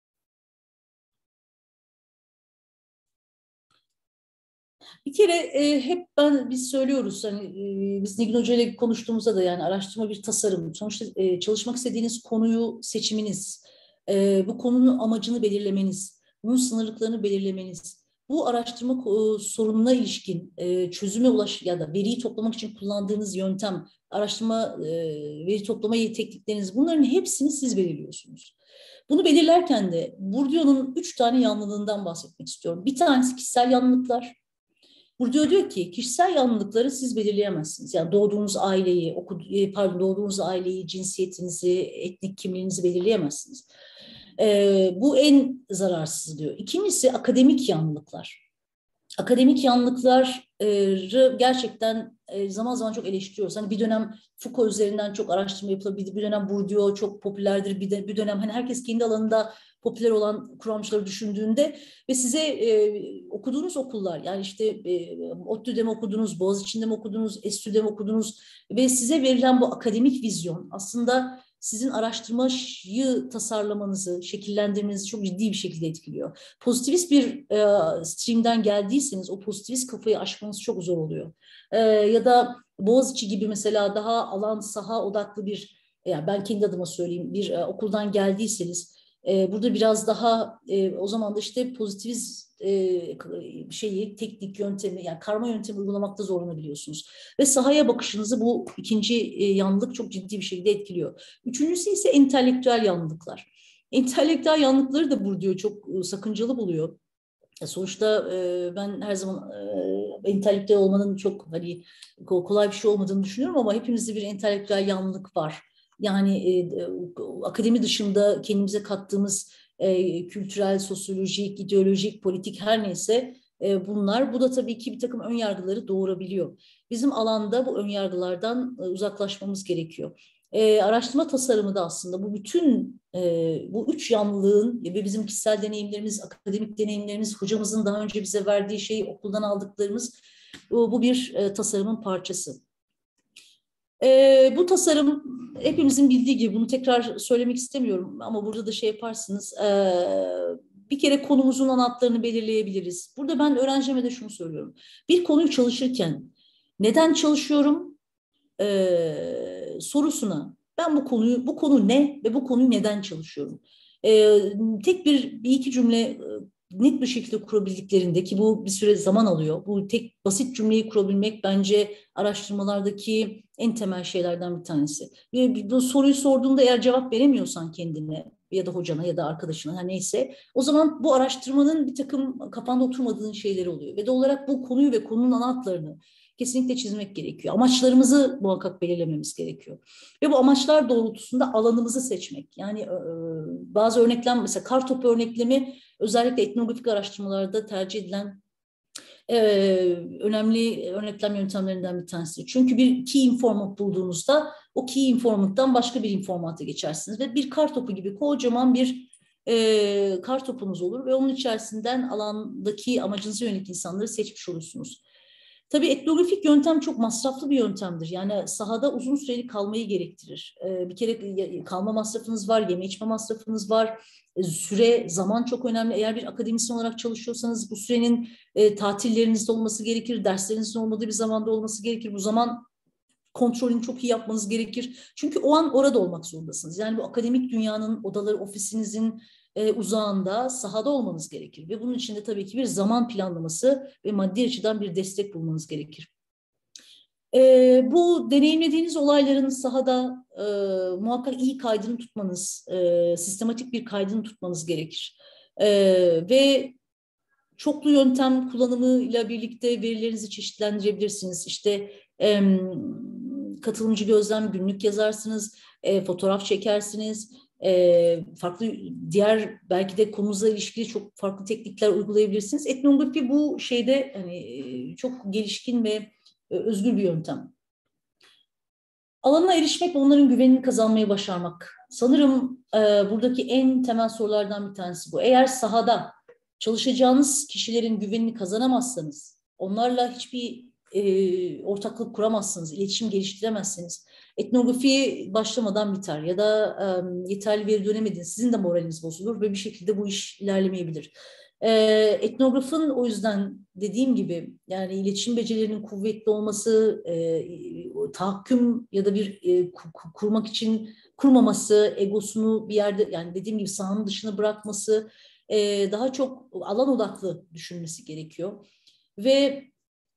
Bir kere e, hep ben biz söylüyoruz, hani e, biz Nilgün Hoca ile konuştuğumuzda da, yani araştırma bir tasarım. Sonuçta e, çalışmak istediğiniz konuyu seçiminiz, e, bu konunun amacını belirlemeniz, bunun sınırlıklarını belirlemeniz, bu araştırma e, sorununa ilişkin e, çözüme ulaş ya da veriyi toplamak için kullandığınız yöntem, araştırma e, veri toplama teknikleriniz, bunların hepsini siz belirliyorsunuz. Bunu belirlerken de Bourdieu'nun üç tane yanlılığından bahsetmek istiyorum. Bir tanesi kişisel yanlılıklar. Burada diyor ki kişisel yanlılıkları siz belirleyemezsiniz. Yani doğduğunuz aileyi, pardon doğduğunuz aileyi, cinsiyetinizi, etnik kimliğinizi belirleyemezsiniz. Ee, bu en zararsız diyor. İkincisi akademik yanlılıklar. Akademik yanlılıkları gerçekten zaman zaman çok eleştiriyoruz. Hani bir dönem Foucault üzerinden çok araştırma yapılabilir, bir dönem Bourdieu çok popülerdir, bir, de, bir dönem hani herkes kendi alanında popüler olan kuramcıları düşündüğünde ve size e, okuduğunuz okullar, yani işte e, ODTÜ'de mi okudunuz, Boğaziçi'nde mi okudunuz, ESTÜ'de mi okudunuz ve size verilen bu akademik vizyon aslında sizin araştırmayı tasarlamanızı, şekillendirmenizi çok ciddi bir şekilde etkiliyor. Pozitivist bir e, streamden geldiyseniz o pozitivist kafayı aşmanız çok zor oluyor. E, ya da Boğaziçi gibi mesela daha alan saha odaklı bir, yani ben kendi adıma söyleyeyim, bir e, okuldan geldiyseniz e, burada biraz daha e, o zaman da işte pozitivist e, şeyi, teknik yöntemi, yani karma yöntemi uygulamakta zorlanabiliyorsunuz. Ve sahaya bakışınızı bu ikinci e, yanlılık çok ciddi bir şekilde etkiliyor. Üçüncüsü ise entelektüel yanlılıklar. Entelektüel yanlılıkları da Bourdieu çok e, sakıncalı buluyor. Sonuçta e, ben her zaman e, entelektüel olmanın çok hani kolay bir şey olmadığını düşünüyorum ama hepimizde bir entelektüel yanlılık var. Yani e, akademi dışında kendimize kattığımız e, kültürel, sosyolojik, ideolojik, politik her neyse e, bunlar. Bu da tabii ki bir takım ön yargıları doğurabiliyor. Bizim alanda bu ön yargılardan e, uzaklaşmamız gerekiyor. E, araştırma tasarımı da aslında bu bütün e, bu üç yanlılığın ve bizim kişisel deneyimlerimiz, akademik deneyimlerimiz, hocamızın daha önce bize verdiği şeyi okuldan aldıklarımız, bu, bu bir e, tasarımın parçası. E, bu tasarım hepimizin bildiği gibi, bunu tekrar söylemek istemiyorum ama burada da şey yaparsınız, e, bir kere konumuzun anahtarını belirleyebiliriz. Burada ben öğrencime de şunu söylüyorum. Bir konuyu çalışırken neden çalışıyorum e, sorusuna, ben bu konuyu, bu konu ne ve bu konuyu neden çalışıyorum? E, tek bir, bir iki cümle e, net bir şekilde kurabildiklerinde, ki bu bir süre zaman alıyor. Bu tek basit cümleyi kurabilmek bence araştırmalardaki en temel şeylerden bir tanesi. Ve bu soruyu sorduğunda eğer cevap veremiyorsan kendine ya da hocana ya da arkadaşına, her neyse, o zaman bu araştırmanın bir takım kafanda oturmadığın şeyleri oluyor. Ve de olarak bu konuyu ve konunun ana hatlarını kesinlikle çizmek gerekiyor. Amaçlarımızı muhakkak belirlememiz gerekiyor. Ve bu amaçlar doğrultusunda alanımızı seçmek. Yani e, bazı örneklem, mesela kartopu örneklemi özellikle etnografik araştırmalarda tercih edilen e, önemli örneklem yöntemlerinden bir tanesi. Çünkü bir key informant bulduğunuzda o key informant'tan başka bir informant'a geçersiniz ve bir kar topu gibi kocaman bir e, kar topunuz olur ve onun içerisinden alandaki amacınıza yönelik insanları seçmiş olursunuz. Tabii etnografik yöntem çok masraflı bir yöntemdir. Yani sahada uzun süreli kalmayı gerektirir. Ee, bir kere kalma masrafınız var, yeme içme masrafınız var. Ee, süre, zaman çok önemli. Eğer bir akademisyen olarak çalışıyorsanız bu sürenin e, tatillerinizde olması gerekir, derslerinizin olmadığı bir zamanda olması gerekir. Bu zaman kontrolünü çok iyi yapmanız gerekir. Çünkü o an orada olmak zorundasınız. Yani bu akademik dünyanın odaları, ofisinizin e, uzağında, sahada olmanız gerekir. Ve bunun için de tabii ki bir zaman planlaması ve maddi açıdan bir destek bulmanız gerekir. E, bu deneyimlediğiniz olayların sahada e, muhakkak iyi kaydını tutmanız, e, sistematik bir kaydını tutmanız gerekir. E, ve çoklu yöntem kullanımıyla birlikte verilerinizi çeşitlendirebilirsiniz. İşte e, katılımcı gözlem, günlük yazarsınız, e, fotoğraf çekersiniz, e, farklı diğer belki de konunuzla ilişkili çok farklı teknikler uygulayabilirsiniz. Etnografi bu şeyde hani çok gelişkin ve e, özgür bir yöntem. Alanına erişmek ve onların güvenini kazanmayı başarmak. Sanırım e, buradaki en temel sorulardan bir tanesi bu. Eğer sahada çalışacağınız kişilerin güvenini kazanamazsanız, onlarla hiçbir e, ortaklık kuramazsınız, iletişim geliştiremezseniz, etnografi başlamadan biter ya da e, yeterli veri dönemediniz, sizin de moraliniz bozulur ve bir şekilde bu iş ilerlemeyebilir. E, etnografın o yüzden dediğim gibi yani iletişim becerilerinin kuvvetli olması, e, tahakküm ya da bir e, kurmak için kurmaması, egosunu bir yerde yani dediğim gibi sahanın dışına bırakması, e, daha çok alan odaklı düşünmesi gerekiyor. Ve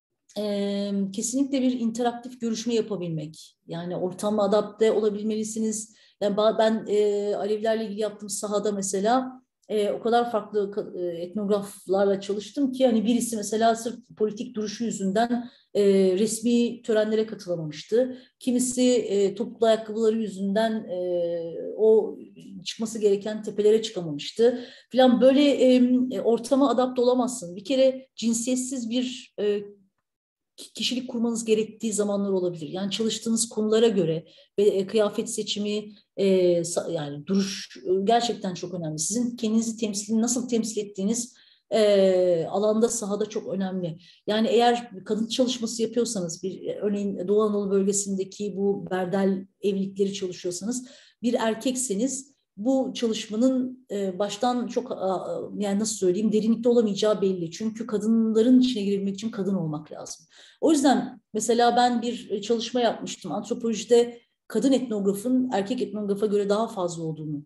e, kesinlikle bir interaktif görüşme yapabilmek. Yani ortama adapte olabilmelisiniz. Yani ben e, Alevilerle ilgili yaptığım sahada mesela e, o kadar farklı e, etnograflarla çalıştım ki hani birisi mesela sırf politik duruşu yüzünden e, resmi törenlere katılamamıştı. Kimisi e, topuklu ayakkabıları yüzünden e, o çıkması gereken tepelere çıkamamıştı. Falan böyle e, ortama adapte olamazsın. Bir kere cinsiyetsiz bir e, kişilik kurmanız gerektiği zamanlar olabilir. Yani çalıştığınız konulara göre ve e, kıyafet seçimi, e, yani duruş e, gerçekten çok önemli. Sizin kendinizi temsil, nasıl temsil ettiğiniz e, alanda, sahada çok önemli. Yani eğer kadın çalışması yapıyorsanız, bir örneğin Doğu Anadolu bölgesindeki bu berdel evlilikleri çalışıyorsanız, bir erkekseniz bu çalışmanın e, baştan çok a, yani nasıl söyleyeyim derinlikte olamayacağı belli. Çünkü kadınların içine girebilmek için kadın olmak lazım. O yüzden mesela ben bir çalışma yapmıştım. Antropolojide kadın etnografın erkek etnografa göre daha fazla olduğunu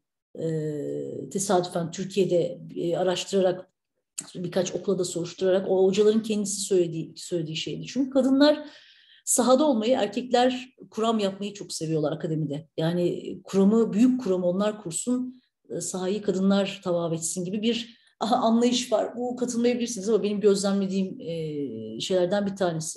e, tesadüfen Türkiye'de e, araştırarak birkaç okula da soruşturarak o hocaların kendisi söylediği, söylediği şeydi. Çünkü kadınlar sahada olmayı, erkekler kuram yapmayı çok seviyorlar akademide. Yani kuramı, büyük kuramı onlar kursun, sahayı kadınlar tavav etsin gibi bir aha, anlayış var. Bu katılmayabilirsiniz ama benim gözlemlediğim e, şeylerden bir tanesi.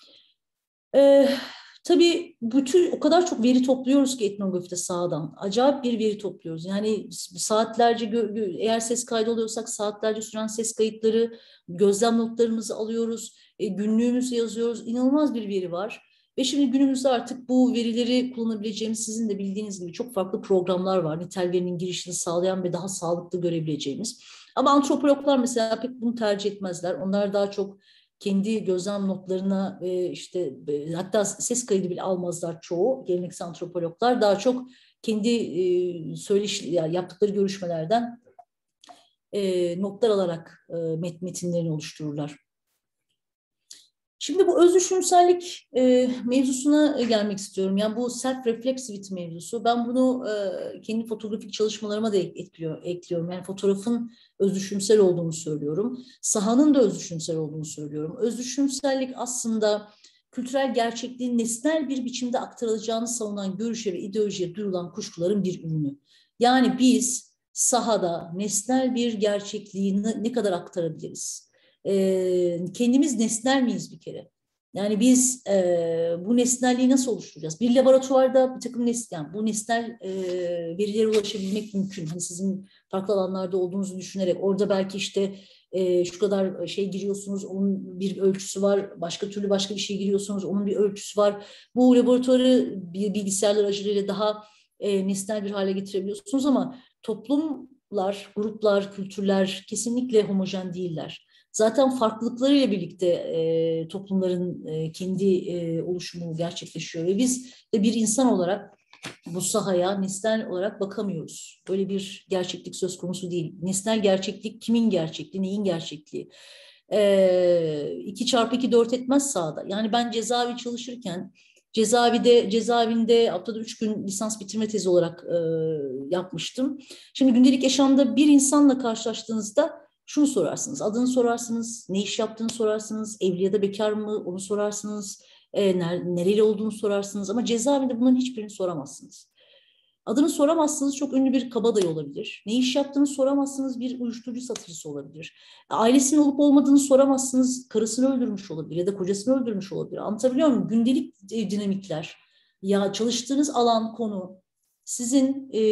E, tabii bütün o kadar çok veri topluyoruz ki etnografide sahadan. Acayip bir veri topluyoruz. Yani saatlerce gö- gö- eğer ses kaydı alıyorsak saatlerce süren ses kayıtları, gözlem notlarımızı alıyoruz, e, günlüğümüzü yazıyoruz. İnanılmaz bir veri var. Ve şimdi günümüzde artık bu verileri kullanabileceğimiz sizin de bildiğiniz gibi çok farklı programlar var. Nitel verinin girişini sağlayan ve daha sağlıklı görebileceğimiz. Ama antropologlar mesela pek bunu tercih etmezler. Onlar daha çok kendi gözlem notlarına ve işte hatta ses kaydı bile almazlar çoğu geleneksel antropologlar. Daha çok kendi e, söyleş yani yaptıkları görüşmelerden e, notlar alarak e, met, metinlerini oluştururlar. Şimdi bu öz düşünsellik e, mevzusuna gelmek istiyorum. Yani bu self-reflexivity mevzusu. Ben bunu e, kendi fotoğrafik çalışmalarıma da ekliyor, ekliyorum. Yani fotoğrafın öz düşünsel olduğunu söylüyorum. Sahanın da öz düşünsel olduğunu söylüyorum. Öz düşünsellik aslında kültürel gerçekliğin nesnel bir biçimde aktarılacağını savunan görüşe ve ideolojiye duyulan kuşkuların bir ürünü. Yani biz sahada nesnel bir gerçekliği ne kadar aktarabiliriz? E, kendimiz nesnel miyiz bir kere? Yani biz e, bu nesnelliği nasıl oluşturacağız? Bir laboratuvarda bir takım nesnel, yani bu nesnel e, verilere ulaşabilmek mümkün. Hani sizin farklı alanlarda olduğunuzu düşünerek orada belki işte e, şu kadar şey giriyorsunuz, onun bir ölçüsü var, başka türlü başka bir şey giriyorsunuz, onun bir ölçüsü var. Bu laboratuvarı bilgisayarlar aracılığıyla daha e, nesnel bir hale getirebiliyorsunuz ama toplumlar, gruplar, kültürler kesinlikle homojen değiller. Zaten farklılıklarıyla birlikte e, toplumların e, kendi e, oluşumu gerçekleşiyor ve biz de bir insan olarak bu sahaya nesnel olarak bakamıyoruz. Böyle bir gerçeklik söz konusu değil. Nesnel gerçeklik kimin gerçekliği, neyin gerçekliği? Ee, iki çarpı iki dört etmez sahada. Yani ben cezaevi çalışırken cezaevinde, cezaevinde haftada üç gün lisans bitirme tezi olarak e, yapmıştım. Şimdi gündelik yaşamda bir insanla karşılaştığınızda şunu sorarsınız. Adını sorarsınız, ne iş yaptığını sorarsınız, evli ya da bekar mı onu sorarsınız. E, nereli olduğunu sorarsınız ama cezaevinde bunların hiçbirini soramazsınız. Adını soramazsınız, çok ünlü bir kabadayı olabilir. Ne iş yaptığını soramazsınız, bir uyuşturucu satıcısı olabilir. Ailesinin olup olmadığını soramazsınız, karısını öldürmüş olabilir ya da kocasını öldürmüş olabilir. Anlatabiliyor muyum? Gündelik dinamikler, ya çalıştığınız alan, konu, sizin e,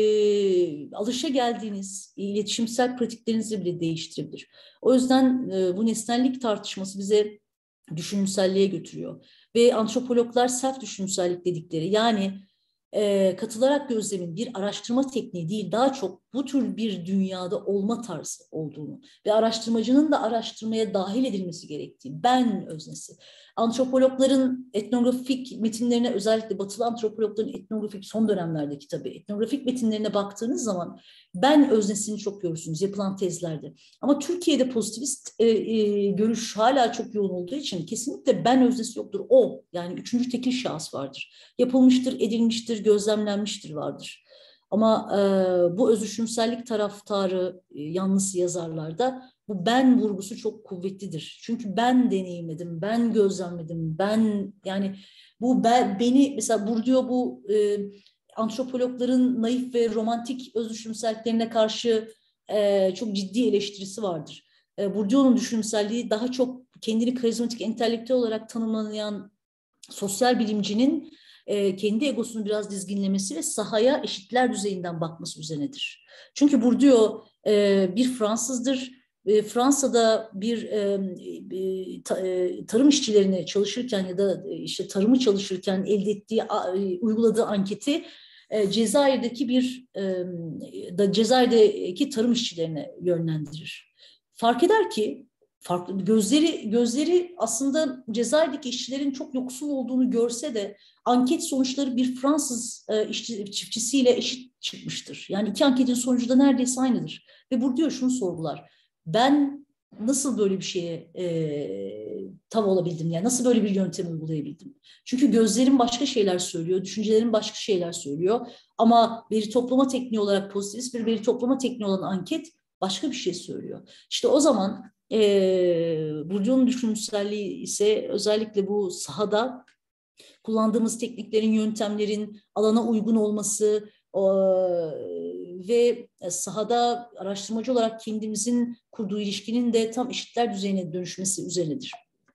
alışageldiğiniz iletişimsel pratiklerinizi bile değiştirebilir. O yüzden e, bu nesnellik tartışması bize düşünselliğe götürüyor. Ve antropologlar self düşünsellik dedikleri, yani e, katılarak gözlemin bir araştırma tekniği değil, daha çok bu tür bir dünyada olma tarzı olduğunu ve araştırmacının da araştırmaya dahil edilmesi gerektiği, ben öznesi. Antropologların etnografik metinlerine, özellikle batılı antropologların etnografik son dönemlerdeki tabii etnografik metinlerine baktığınız zaman ben öznesini çok görürsünüz yapılan tezlerde. Ama Türkiye'de pozitivist e, e, görüş hala çok yoğun olduğu için kesinlikle ben öznesi yoktur. O, yani üçüncü tekil şahıs vardır. Yapılmıştır, edilmiştir, gözlemlenmiştir vardır. Ama e, bu özüşümsellik taraftarı e, yanlısı yazarlarda bu ben vurgusu çok kuvvetlidir. Çünkü ben deneyimledim, ben gözlemledim, ben yani bu ben, beni mesela Bourdieu bu e, antropologların naif ve romantik özüşümselliklerine karşı e, çok ciddi eleştirisi vardır. E, Bourdieu'nun düşünselliği daha çok kendini karizmatik entelektüel olarak tanımlayan sosyal bilimcinin e, kendi egosunu biraz dizginlemesi ve sahaya eşitler düzeyinden bakması üzerinedir. Çünkü Bourdieu e, bir Fransızdır. E, Fransa'da bir e, e, ta, e, tarım işçilerini çalışırken ya da e, işte tarımı çalışırken elde ettiği, e, uyguladığı anketi e, Cezayir'deki bir e, da Cezayir'deki tarım işçilerine yönlendirir. Fark eder ki farklı gözleri gözleri aslında Cezayir'deki işçilerin çok yoksul olduğunu görse de anket sonuçları bir Fransız e, işçi, çiftçisiyle eşit çıkmıştır. Yani iki anketin sonucu da neredeyse aynıdır. Ve Bourdieu şunu sorgular. Ben nasıl böyle bir şeye e, tav olabildim? Yani nasıl böyle bir yöntem uygulayabildim? Çünkü gözlerim başka şeyler söylüyor, düşüncelerim başka şeyler söylüyor. Ama veri toplama tekniği olarak pozitivist bir veri toplama tekniği olan anket başka bir şey söylüyor. İşte o zaman e, Bourdieu'nun düşünselliği ise özellikle bu sahada kullandığımız tekniklerin, yöntemlerin alana uygun olması o, ve sahada araştırmacı olarak kendimizin kurduğu ilişkinin de tam eşitler düzeyine dönüşmesi üzerinedir.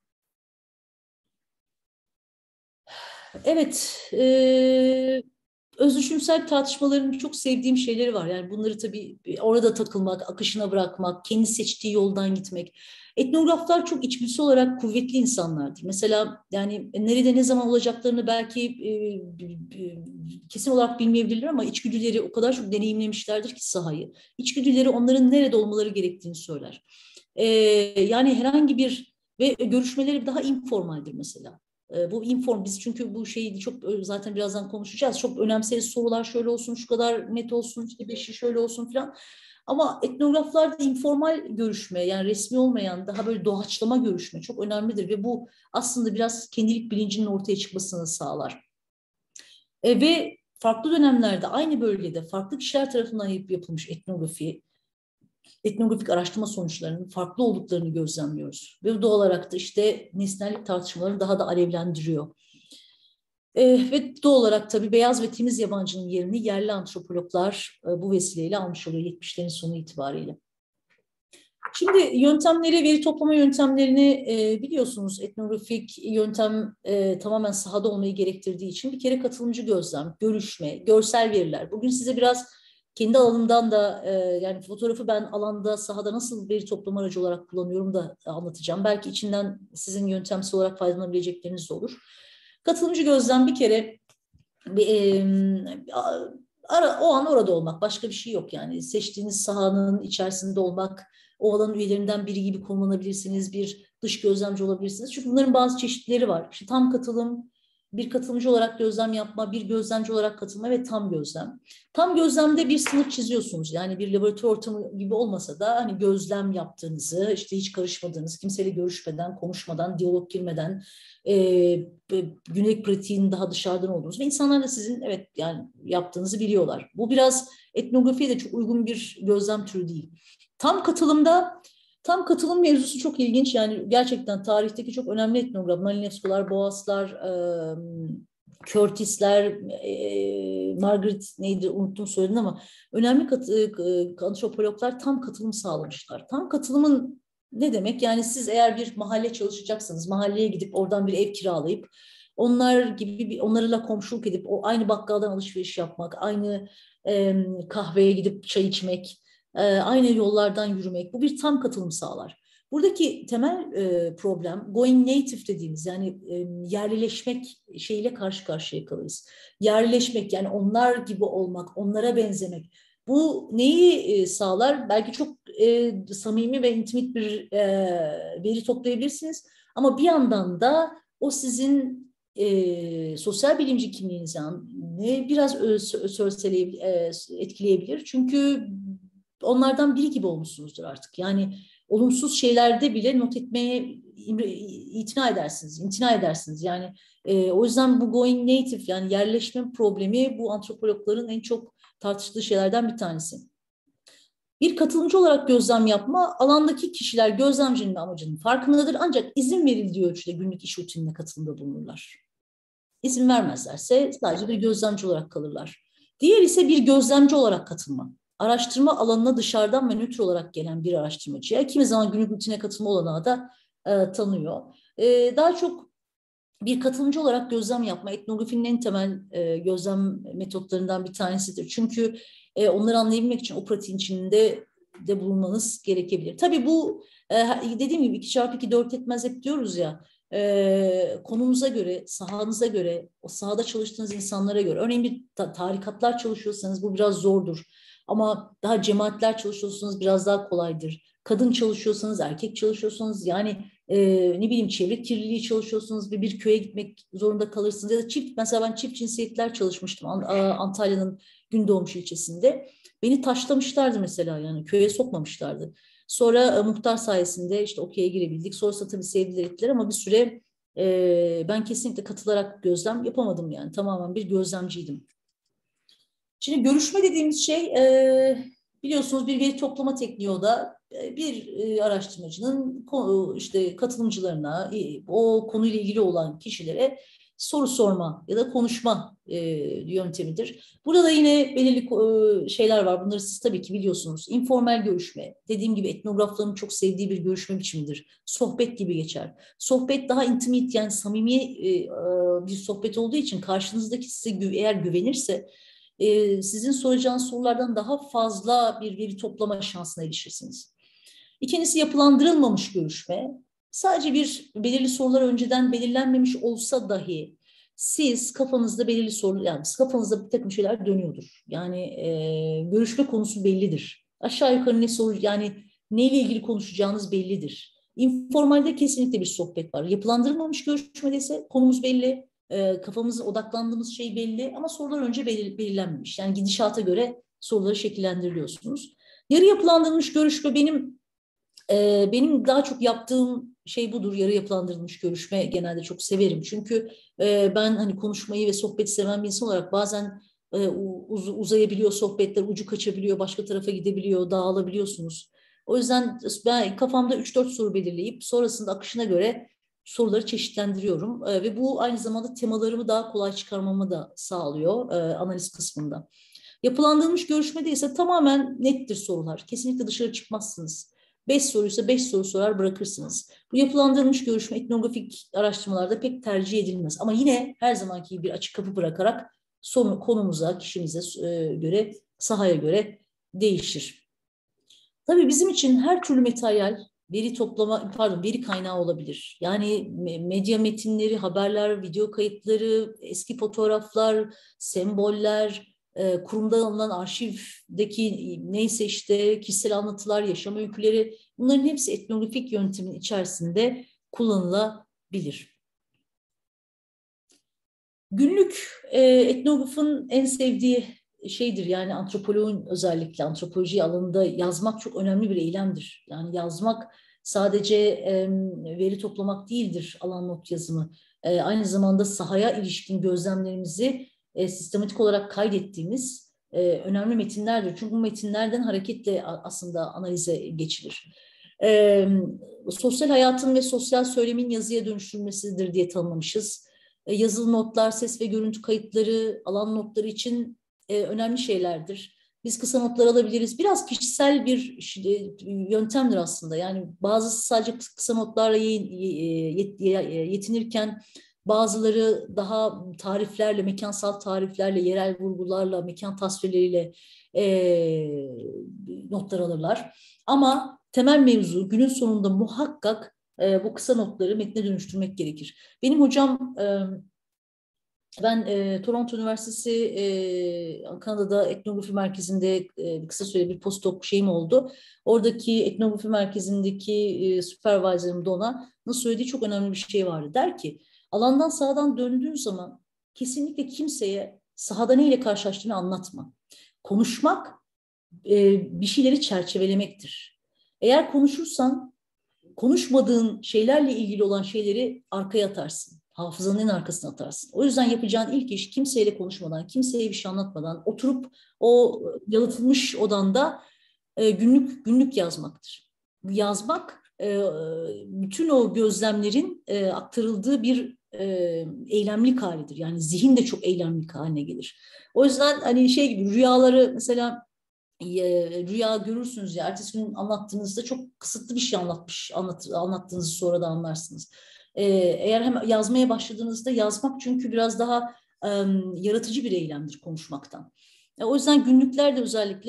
Evet, e, özdeşimsel tartışmaların çok sevdiğim şeyleri var. Yani bunları tabii orada takılmak, akışına bırakmak, kendi seçtiği yoldan gitmek. Etnograflar çok içgüdüsel olarak kuvvetli insanlardır. Mesela yani nerede ne zaman olacaklarını belki e, e, kesin olarak bilmeyebilirler ama içgüdüleri o kadar çok deneyimlemişlerdir ki sahayı. İçgüdüleri onların nerede olmaları gerektiğini söyler. E, yani herhangi bir ve görüşmeleri daha informaldir mesela. Bu inform biz çünkü bu şeyi çok zaten birazdan konuşacağız. Çok önemseriz sorular şöyle olsun, şu kadar net olsun, işte beşi şöyle olsun falan. Ama etnograflarda informal görüşme yani resmi olmayan daha böyle doğaçlama görüşme çok önemlidir ve bu aslında biraz kendilik bilincinin ortaya çıkmasını sağlar. E, ve farklı dönemlerde aynı bölgede farklı kişiler tarafından yapılmış etnografi etnografik araştırma sonuçlarının farklı olduklarını gözlemliyoruz. Ve doğal olarak da işte nesnellik tartışmalarını daha da alevlendiriyor. E, ve doğal olarak tabii beyaz ve temiz yabancının yerini yerli antropologlar e, bu vesileyle almış oluyor yetmişlerin sonu itibariyle. Şimdi yöntemleri, veri toplama yöntemlerini e, biliyorsunuz etnografik yöntem e, tamamen sahada olmayı gerektirdiği için bir kere katılımcı gözlem, görüşme, görsel veriler. Bugün size biraz kendi alanımdan da e, yani fotoğrafı ben alanda, sahada nasıl veri toplama aracı olarak kullanıyorum da anlatacağım. Belki içinden sizin yöntemsel olarak faydalanabilecekleriniz de olur. Katılımcı gözlem bir kere e, ara, o an orada olmak, başka bir şey yok yani. Seçtiğiniz sahanın içerisinde olmak, o alanın üyelerinden biri gibi konumlanabilirsiniz, bir dış gözlemci olabilirsiniz. Çünkü bunların bazı çeşitleri var. İşte tam katılım, bir katılımcı olarak gözlem yapma, bir gözlemci olarak katılma ve tam gözlem. Tam gözlemde bir sınır çiziyorsunuz. Yani bir laboratuvar ortamı gibi olmasa da hani gözlem yaptığınızı, işte hiç karışmadığınız, kimseyle görüşmeden, konuşmadan, diyalog girmeden, e, günlük pratiğin daha dışarıdan olduğunuz ve insanlar da sizin evet yani yaptığınızı biliyorlar. Bu biraz etnografiye de çok uygun bir gözlem türü değil. Tam katılımda, tam katılım mevzusu çok ilginç. Yani gerçekten tarihteki çok önemli etnograf, Malinowski'ler, Boas'lar, e, Curtis'ler, e, Margaret neydi unuttum soyadını ama önemli kat, e, antropologlar tam katılım sağlamışlar. Tam katılımın ne demek? Yani siz eğer bir mahalle çalışacaksanız, mahalleye gidip oradan bir ev kiralayıp onlar gibi bir, onlarla komşuluk edip o aynı bakkaldan alışveriş yapmak, aynı e, kahveye gidip çay içmek, aynı yollardan yürümek, bu bir tam katılım sağlar. Buradaki temel e, problem going native dediğimiz yani e, yerlileşmek şeyiyle karşı karşıya kalırız. Yerlileşmek yani onlar gibi olmak, onlara benzemek. Bu neyi e, sağlar? Belki çok e, samimi ve intimate bir e, veri toplayabilirsiniz. Ama bir yandan da o sizin e, sosyal bilimci kimliğinizden ne biraz e, etkileyebilir. Çünkü onlardan biri gibi olmuşsunuzdur artık. Yani olumsuz şeylerde bile not etmeye itina edersiniz, imtina edersiniz. Yani e, o yüzden bu going native yani yerleşme problemi bu antropologların en çok tartıştığı şeylerden bir tanesi. Bir katılımcı olarak gözlem yapma, alandaki kişiler gözlemcinin amacının farkındadır ancak izin verildiği ölçüde günlük iş rutinine katılımda bulunurlar. İzin vermezlerse sadece bir gözlemci olarak kalırlar. Diğer ise bir gözlemci olarak katılma. Araştırma alanına dışarıdan ve nötr olarak gelen bir araştırmacıya kimi zaman günlük rutine katılma olanağı da e, tanıyor. E, daha çok bir katılımcı olarak gözlem yapma etnografinin en temel e, gözlem metotlarından bir tanesidir. Çünkü e, onları anlayabilmek için o pratiğin içinde de bulunmanız gerekebilir. Tabii bu e, dediğim gibi iki çarpı iki dört etmez hep diyoruz ya. E, konunuza göre, sahanıza göre, o sahada çalıştığınız insanlara göre. Örneğin bir ta tarikatlar çalışıyorsanız bu biraz zordur. Ama daha cemaatler çalışıyorsanız biraz daha kolaydır. Kadın çalışıyorsanız, erkek çalışıyorsanız yani e, ne bileyim çevre kirliliği çalışıyorsanız ve bir köye gitmek zorunda kalırsınız. Ya da çift, mesela ben çift cinsiyetler çalışmıştım Antalya'nın Gündoğmuş ilçesinde. Beni taşlamışlardı mesela yani köye sokmamışlardı. Sonra e, muhtar sayesinde işte okey'e girebildik. Sonrasında tabii sevdiler ettiler ama bir süre e, ben kesinlikle katılarak gözlem yapamadım yani. Tamamen bir gözlemciydim. Şimdi görüşme dediğimiz şey e, biliyorsunuz bir veri toplama tekniği o da e, bir e, araştırmacının işte katılımcılarına e, o konuyla ilgili olan kişilere soru sorma ya da konuşma e, yöntemidir. Burada da yine belirli e, şeyler var. Bunları siz tabii ki biliyorsunuz. İnformal görüşme. Dediğim gibi etnografların çok sevdiği bir görüşme biçimidir. Sohbet gibi geçer. Sohbet daha intimate yani samimi e, bir sohbet olduğu için karşınızdaki size gü eğer güvenirse e, sizin soracağınız sorulardan daha fazla bir veri toplama şansına erişirsiniz. İkincisi yapılandırılmamış görüşme. Sadece bir belirli sorular önceden belirlenmemiş olsa dahi siz kafanızda belirli sorular, yani kafanızda bir takım şeyler dönüyordur. Yani e, görüşme konusu bellidir. Aşağı yukarı ne soru, yani neyle ilgili konuşacağınız bellidir. İnformalde kesinlikle bir sohbet var. Yapılandırılmamış görüşmede ise konumuz belli, e, kafamızda odaklandığımız şey belli ama sorular önce belir, belirlenmemiş. Yani gidişata göre soruları şekillendiriliyorsunuz. Yarı yapılandırılmış görüşme benim e, benim daha çok yaptığım şey budur. Yarı yapılandırılmış görüşme genelde çok severim. Çünkü e, ben hani konuşmayı ve sohbeti seven bir insan olarak bazen e, uz, uzayabiliyor sohbetler, ucu kaçabiliyor, başka tarafa gidebiliyor, dağılabiliyorsunuz. O yüzden ben kafamda üç dört soru belirleyip sonrasında akışına göre soruları çeşitlendiriyorum. E, ve bu aynı zamanda temalarımı daha kolay çıkarmamı da sağlıyor e, analiz kısmında. Yapılandırılmış görüşmede ise tamamen nettir sorular. Kesinlikle dışarı çıkmazsınız. Beş soruysa beş soru sorar bırakırsınız. Bu yapılandırılmış görüşme etnografik araştırmalarda pek tercih edilmez. Ama yine her zamanki gibi bir açık kapı bırakarak son, konumuza, kişimize e, göre, sahaya göre değişir. Tabii bizim için her türlü materyal veri toplama, pardon veri kaynağı olabilir. Yani medya metinleri, haberler, video kayıtları, eski fotoğraflar, semboller, e, kurumdan alınan arşivdeki neyse işte kişisel anlatılar, yaşam öyküleri, bunların hepsi etnografik yöntemin içerisinde kullanılabilir. Günlük e, etnografın en sevdiği şeydir, yani antropoloğun özellikle antropoloji alanında yazmak çok önemli bir eylemdir. Yani yazmak sadece e, veri toplamak değildir, alan not yazımı. E, aynı zamanda sahaya ilişkin gözlemlerimizi e, sistematik olarak kaydettiğimiz e, önemli metinlerdir. Çünkü bu metinlerden hareketle aslında analize geçilir. E, sosyal hayatın ve sosyal söylemin yazıya dönüştürülmesidir diye tanımlamışız. E, yazılı notlar, ses ve görüntü kayıtları, alan notları için e, önemli şeylerdir. Biz kısa notlar alabiliriz. Biraz kişisel bir yöntemdir aslında. Yani bazısı sadece kısa notlarla yetinirken bazıları daha tariflerle, mekansal tariflerle, yerel vurgularla, mekan tasvirleriyle e, notlar alırlar. Ama temel mevzu günün sonunda muhakkak e, bu kısa notları metne dönüştürmek gerekir. Benim hocam... E, Ben e, Toronto Üniversitesi e, Kanada'da etnografi merkezinde e, kısa süre bir postdoc şeyim oldu. Oradaki etnografi merkezindeki e, supervisor'ım Dona'nın söylediği çok önemli bir şey vardı. Der ki, alandan sahadan döndüğün zaman kesinlikle kimseye sahada neyle karşılaştığını anlatma. Konuşmak e, bir şeyleri çerçevelemektir. Eğer konuşursan konuşmadığın şeylerle ilgili olan şeyleri arkaya atarsın. Hafızanın en arkasına atarsın. O yüzden yapacağın ilk iş kimseyle konuşmadan, kimseye bir şey anlatmadan oturup o yalıtılmış odanda e, günlük günlük yazmaktır. Yazmak e, bütün o gözlemlerin e, aktarıldığı bir e, eylemlik halidir. Yani zihin de çok eylemlik haline gelir. O yüzden hani şey gibi rüyaları mesela rüya görürsünüz ya, ertesi gün anlattığınızda çok kısıtlı bir şey anlatmış, anlat, anlattığınızı sonra da anlarsınız. Ee, eğer hem yazmaya başladığınızda yazmak çünkü biraz daha e, yaratıcı bir eylemdir konuşmaktan. E, o yüzden günlüklerde özellikle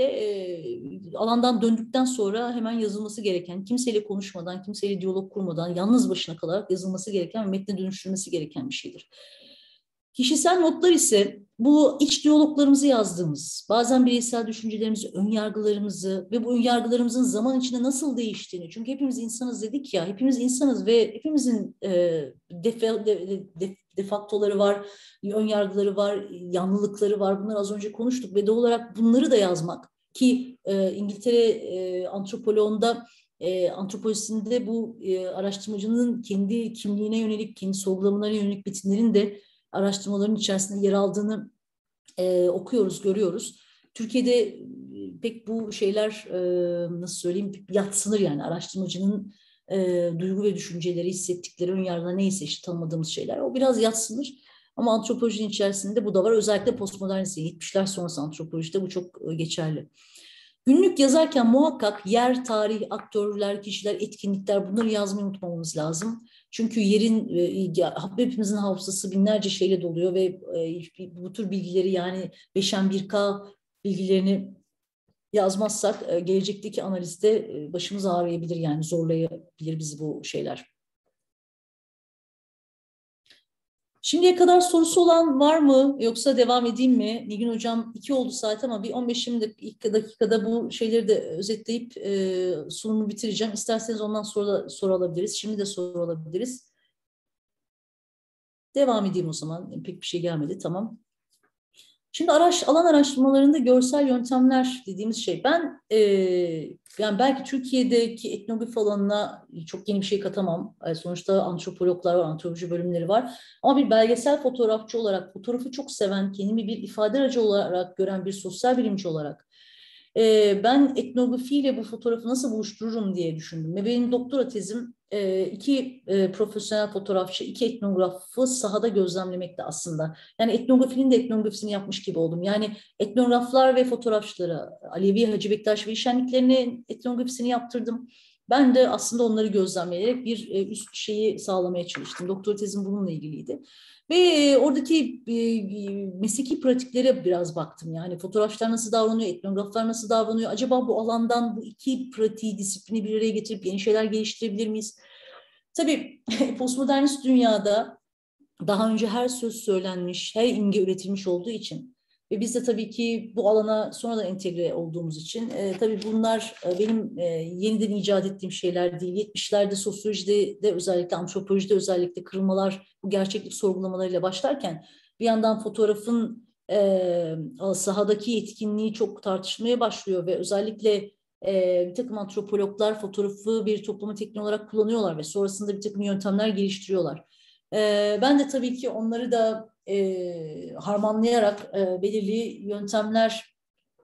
e, alandan döndükten sonra hemen yazılması gereken, kimseyle konuşmadan, kimseyle diyalog kurmadan, yalnız başına kalarak yazılması gereken ve metne dönüştürülmesi gereken bir şeydir. Kişisel notlar ise bu iç diyaloglarımızı yazdığımız, bazen bireysel düşüncelerimizi, önyargılarımızı ve bu önyargılarımızın zaman içinde nasıl değiştiğini, çünkü hepimiz insanız dedik ya, hepimiz insanız ve hepimizin e, defa, de, de, defaktoları var, önyargıları var, yanlılıkları var. Bunları az önce konuştuk ve doğal olarak bunları da yazmak ki e, İngiltere e, antropoloğunda E, antropolojisinde bu e, araştırmacının kendi kimliğine yönelik, kendi sorgulamalarına yönelik metinlerin de araştırmaların içerisinde yer aldığını e, okuyoruz, görüyoruz. Türkiye'de e, pek bu şeyler e, nasıl söyleyeyim yadsınır, yani araştırmacının e, duygu ve düşünceleri, hissettikleri, önyargılar neyse işte tanımadığımız şeyler, o biraz yadsınır. Ama antropolojinin içerisinde bu da var. Özellikle postmodernite, yetmişler sonrası antropolojide bu çok e, geçerli. Günlük yazarken muhakkak yer, tarih, aktörler, kişiler, etkinlikler, bunları yazmayı unutmamamız lazım. Çünkü yerin, hepimizin hafızası binlerce şeyle doluyor ve bu tür bilgileri, yani beşen bir K bilgilerini yazmazsak gelecekteki analizde başımız ağrıyabilir, yani zorlayabilir bizi bu şeyler. Şimdiye kadar sorusu olan var mı? Yoksa devam edeyim mi? Nilgün Hocam iki oldu saat ama bir on beş yirmi dakikada bu şeyleri de özetleyip e, sunumu bitireceğim. İsterseniz ondan sonra da soru alabiliriz. Şimdi de soru alabiliriz. Devam edeyim o zaman. Pek bir şey gelmedi. Tamam. Şimdi araş, alan araştırmalarında görsel yöntemler dediğimiz şey. Ben e, yani belki Türkiye'deki etnografi alanına çok yeni bir şey katamam. E, sonuçta antropologlar var, antropoloji bölümleri var. Ama bir belgesel fotoğrafçı olarak, fotoğrafı çok seven, kendimi bir ifade aracı olarak gören bir sosyal bilimci olarak e, ben etnografiyle bu fotoğrafı nasıl buluştururum diye düşündüm. Ve benim doktora tezim e, iki e, profesyonel fotoğrafçı, iki etnografı sahada gözlemlemekte aslında. Yani etnografinin de etnografisini yapmış gibi oldum. Yani etnograflar ve fotoğrafçılara Alevi, Hacı Bektaş ve şenliklerinin etnografisini yaptırdım. Ben de aslında onları gözlemleyerek bir e, üst şeyi sağlamaya çalıştım. Doktora tezim bununla ilgiliydi. Ve oradaki e, mesleki pratiklere biraz baktım. Yani fotoğrafçılar nasıl davranıyor, etnograflar nasıl davranıyor? Acaba bu alandan bu iki pratiği, disiplini bir araya getirip yeni şeyler geliştirebilir miyiz? Tabii postmodernist dünyada daha önce her söz söylenmiş, her imge üretilmiş olduğu için ve biz de tabii ki bu alana sonradan entegre olduğumuz için e, tabii bunlar e, benim e, yeniden icat ettiğim şeyler değil. yetmişlerde sosyolojide de özellikle antropolojide özellikle kırılmalar, bu gerçeklik sorgulamalarıyla başlarken bir yandan fotoğrafın e, sahadaki yetkinliği çok tartışmaya başlıyor ve özellikle e, bir takım antropologlar fotoğrafı bir toplama tekniği olarak kullanıyorlar ve sonrasında bir takım yöntemler geliştiriyorlar. Ee, ben de tabii ki onları da e, harmanlayarak e, belirli yöntemler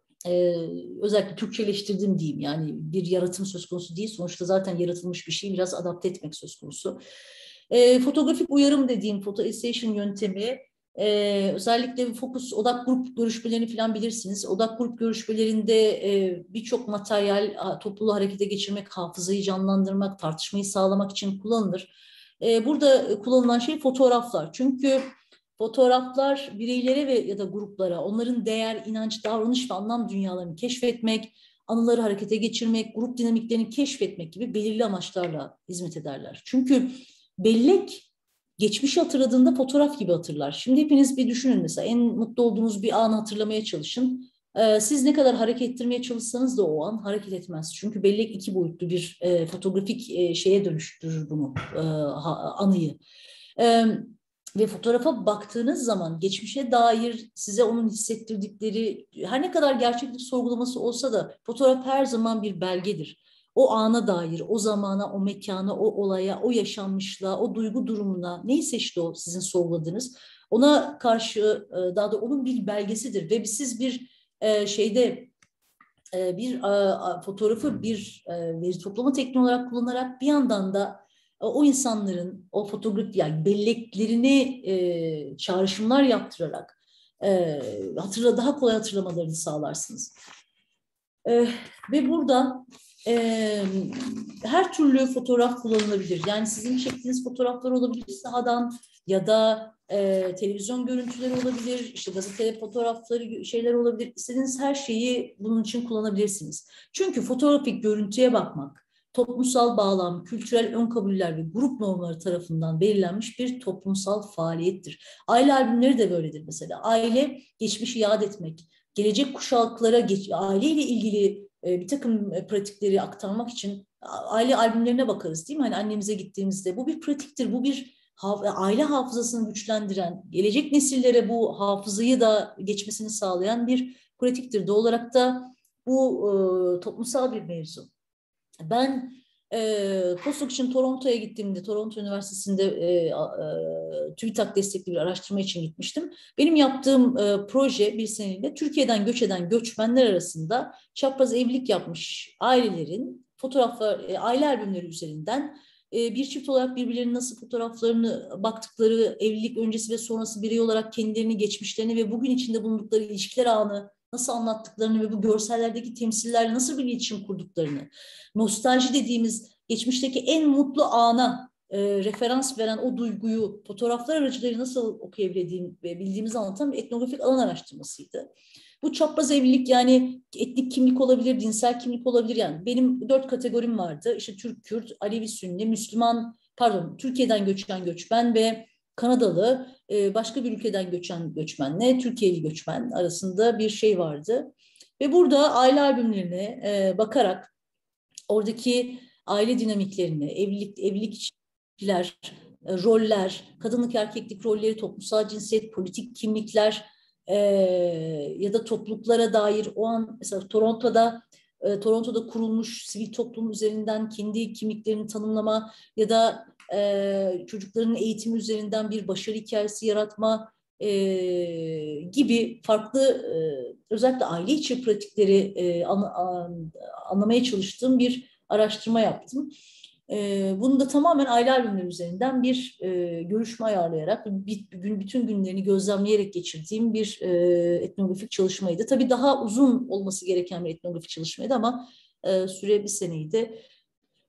e, özellikle Türkçeleştirdim diyeyim. Yani bir yaratım söz konusu değil. Sonuçta zaten yaratılmış bir şeyi biraz adapte etmek söz konusu. E, fotoğrafik uyarım dediğim photoessayation yöntemi e, özellikle fokus odak grup görüşmelerini falan bilirsiniz. Odak grup görüşmelerinde e, birçok materyal topluluğu harekete geçirmek, hafızayı canlandırmak, tartışmayı sağlamak için kullanılır. E, burada kullanılan şey fotoğraflar. Çünkü fotoğraflar bireylere ve ya da gruplara onların değer, inanç, davranış ve anlam dünyalarını keşfetmek, anıları harekete geçirmek, grup dinamiklerini keşfetmek gibi belirli amaçlarla hizmet ederler. Çünkü bellek geçmişi hatırladığında fotoğraf gibi hatırlar. Şimdi hepiniz bir düşünün, mesela en mutlu olduğunuz bir anı hatırlamaya çalışın. Ee, siz ne kadar hareket ettirmeye çalışsanız da o an hareket etmez. Çünkü bellek iki boyutlu bir e, fotoğrafik e, şeye dönüştürür bunu, e, ha, anıyı. E, Ve fotoğrafa baktığınız zaman geçmişe dair size onun hissettirdikleri her ne kadar gerçeklik sorgulaması olsa da fotoğraf her zaman bir belgedir. O ana dair, o zamana, o mekana, o olaya, o yaşanmışlığa, o duygu durumuna neyse işte o sizin sorguladığınız ona karşı daha da onun bir belgesidir ve siz bir e, şeyde e, bir e, fotoğrafı bir e, veri toplama tekniği olarak kullanarak bir yandan da o insanların o fotoğraf yani belleklerini e, çağrışımlar yaptırarak e, hatırla daha kolay hatırlamalarını sağlarsınız. E, ve burada e, her türlü fotoğraf kullanılabilir. Yani sizin çektiğiniz fotoğraflar olabilir sahadan ya da e, televizyon görüntüleri olabilir, işte gazete fotoğrafları şeyler olabilir. İstediğiniz her şeyi bunun için kullanabilirsiniz. Çünkü fotoğrafik görüntüye bakmak, toplumsal bağlam, kültürel ön kabuller ve grup normları tarafından belirlenmiş bir toplumsal faaliyettir. Aile albümleri de böyledir mesela. Aile geçmişi yad etmek, gelecek kuşaklara geç, aileyle ilgili e, bir takım e, pratikleri aktarmak için aile albümlerine bakarız değil mi? Hani annemize gittiğimizde bu bir pratiktir, bu bir aile hafızasını güçlendiren, gelecek nesillere bu hafızayı da geçmesini sağlayan bir pratiktir. Doğal olarak da bu e, toplumsal bir mevzu. Ben e, postdoc için Toronto'ya gittiğimde, Toronto Üniversitesi'nde e, e, TÜBİTAK destekli bir araştırma için gitmiştim. Benim yaptığım e, proje bir seneyle Türkiye'den göç eden göçmenler arasında çapraz evlilik yapmış ailelerin fotoğraflar, e, aile albümleri üzerinden e, bir çift olarak birbirlerinin nasıl fotoğraflarını baktıkları, evlilik öncesi ve sonrası birey olarak kendilerini, geçmişlerini ve bugün içinde bulundukları ilişkiler ağını nasıl anlattıklarını ve bu görsellerdeki temsillerle nasıl bir iletişim kurduklarını, nostalji dediğimiz geçmişteki en mutlu ana e, referans veren o duyguyu fotoğraflar aracılığıyla nasıl okuyabildiğim ve bildiğimizi anlatan bir etnografik alan araştırmasıydı. Bu çapraz evlilik yani etnik kimlik olabilir, dinsel kimlik olabilir. Yani benim dört kategorim vardı. İşte Türk, Kürt, Alevi, Sünni, Müslüman, pardon Türkiye'den göçen göçmen ve Kanadalı, başka bir ülkeden göçen göçmenle Türkiye'li göçmen arasında bir şey vardı. Ve burada aile albümlerine bakarak oradaki aile dinamiklerini, evlilik, evlilik ilişkiler, roller, kadınlık erkeklik rolleri, toplumsal cinsiyet, politik kimlikler e, ya da topluluklara dair o an mesela Toronto'da e, Toronto'da kurulmuş sivil toplum üzerinden kendi kimliklerini tanımlama ya da e, çocukların eğitimi üzerinden bir başarı hikayesi yaratma e, gibi farklı e, özellikle aile içi pratikleri e, an, an, anlamaya çalıştığım bir araştırma yaptım. E, bunu da tamamen aile albümleri üzerinden bir e, görüşme ayarlayarak, bir, gün bütün günlerini gözlemleyerek geçirdiğim bir e, etnografik çalışmaydı. Tabii daha uzun olması gereken bir etnografik çalışmaydı ama e, süre bir seneydi.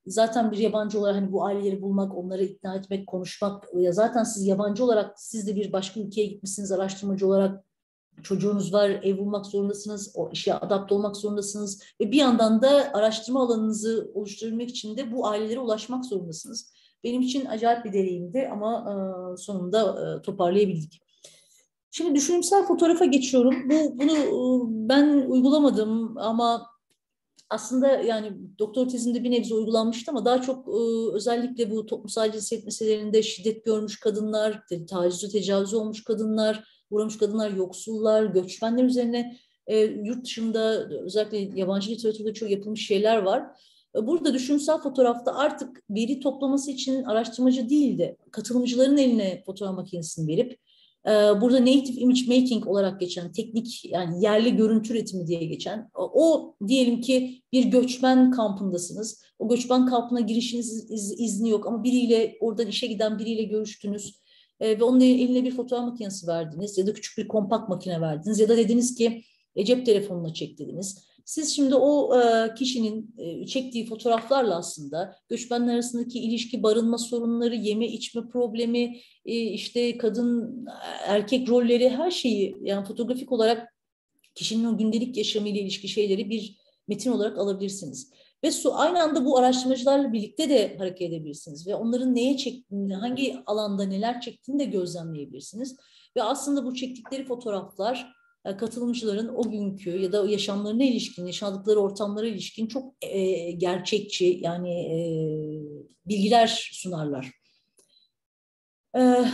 zaten bir yabancı olarak hani bu aileleri bulmak, onları ikna etmek, konuşmak, ya zaten siz yabancı olarak, siz de bir başka ülkeye gitmişsiniz araştırmacı olarak, çocuğunuz var, ev bulmak zorundasınız, o işe adapte olmak zorundasınız ve bir yandan da araştırma alanınızı oluşturabilmek için de bu ailelere ulaşmak zorundasınız. Benim için acayip bir deneyimdi ama e, sonunda e, toparlayabildik. Şimdi düşünsel fotoğrafa geçiyorum. Bu bunu e, ben uygulamadım ama aslında yani doktor tezimde bir nebze uygulanmıştı ama daha çok e, özellikle bu toplumsal cinsiyet meselelerinde şiddet görmüş kadınlar, taciz ve tecavüz olmuş kadınlar, uğramış kadınlar, yoksullar, göçmenler üzerine e, yurt dışında özellikle yabancı literatürde çok yapılmış şeyler var. E, Burada düşünsel fotoğrafta artık veri toplaması için araştırmacı değil de katılımcıların eline fotoğraf makinesini verip e, burada native image making olarak geçen teknik, yani yerli görüntü üretimi diye geçen o, o diyelim ki bir göçmen kampındasınız. O göçmen kampına girişiniz iz, izni yok ama biriyle, oradan işe giden biriyle görüştünüz e, ve onun eline bir fotoğraf makinesi verdiniz ya da küçük bir kompakt makine verdiniz ya da dediniz ki e, cep telefonuna çek dediniz. Siz şimdi o e, kişinin e, çektiği fotoğraflarla aslında göçmenler arasındaki ilişki, barınma sorunları, yeme içme problemi, e, işte kadın erkek rolleri, her şeyi yani fotoğrafik olarak kişinin o gündelik yaşamıyla ilişki şeyleri bir metin olarak alabilirsiniz. Ve su, aynı anda bu araştırmacılarla birlikte de hareket edebilirsiniz ve onların neye çektiğini, hangi alanda neler çektiğini de gözlemleyebilirsiniz. Ve aslında bu çektikleri fotoğraflar katılımcıların o günkü ya da yaşamlarına ilişkin, yaşadıkları ortamlara ilişkin çok e, gerçekçi, yani e, bilgiler sunarlar. E,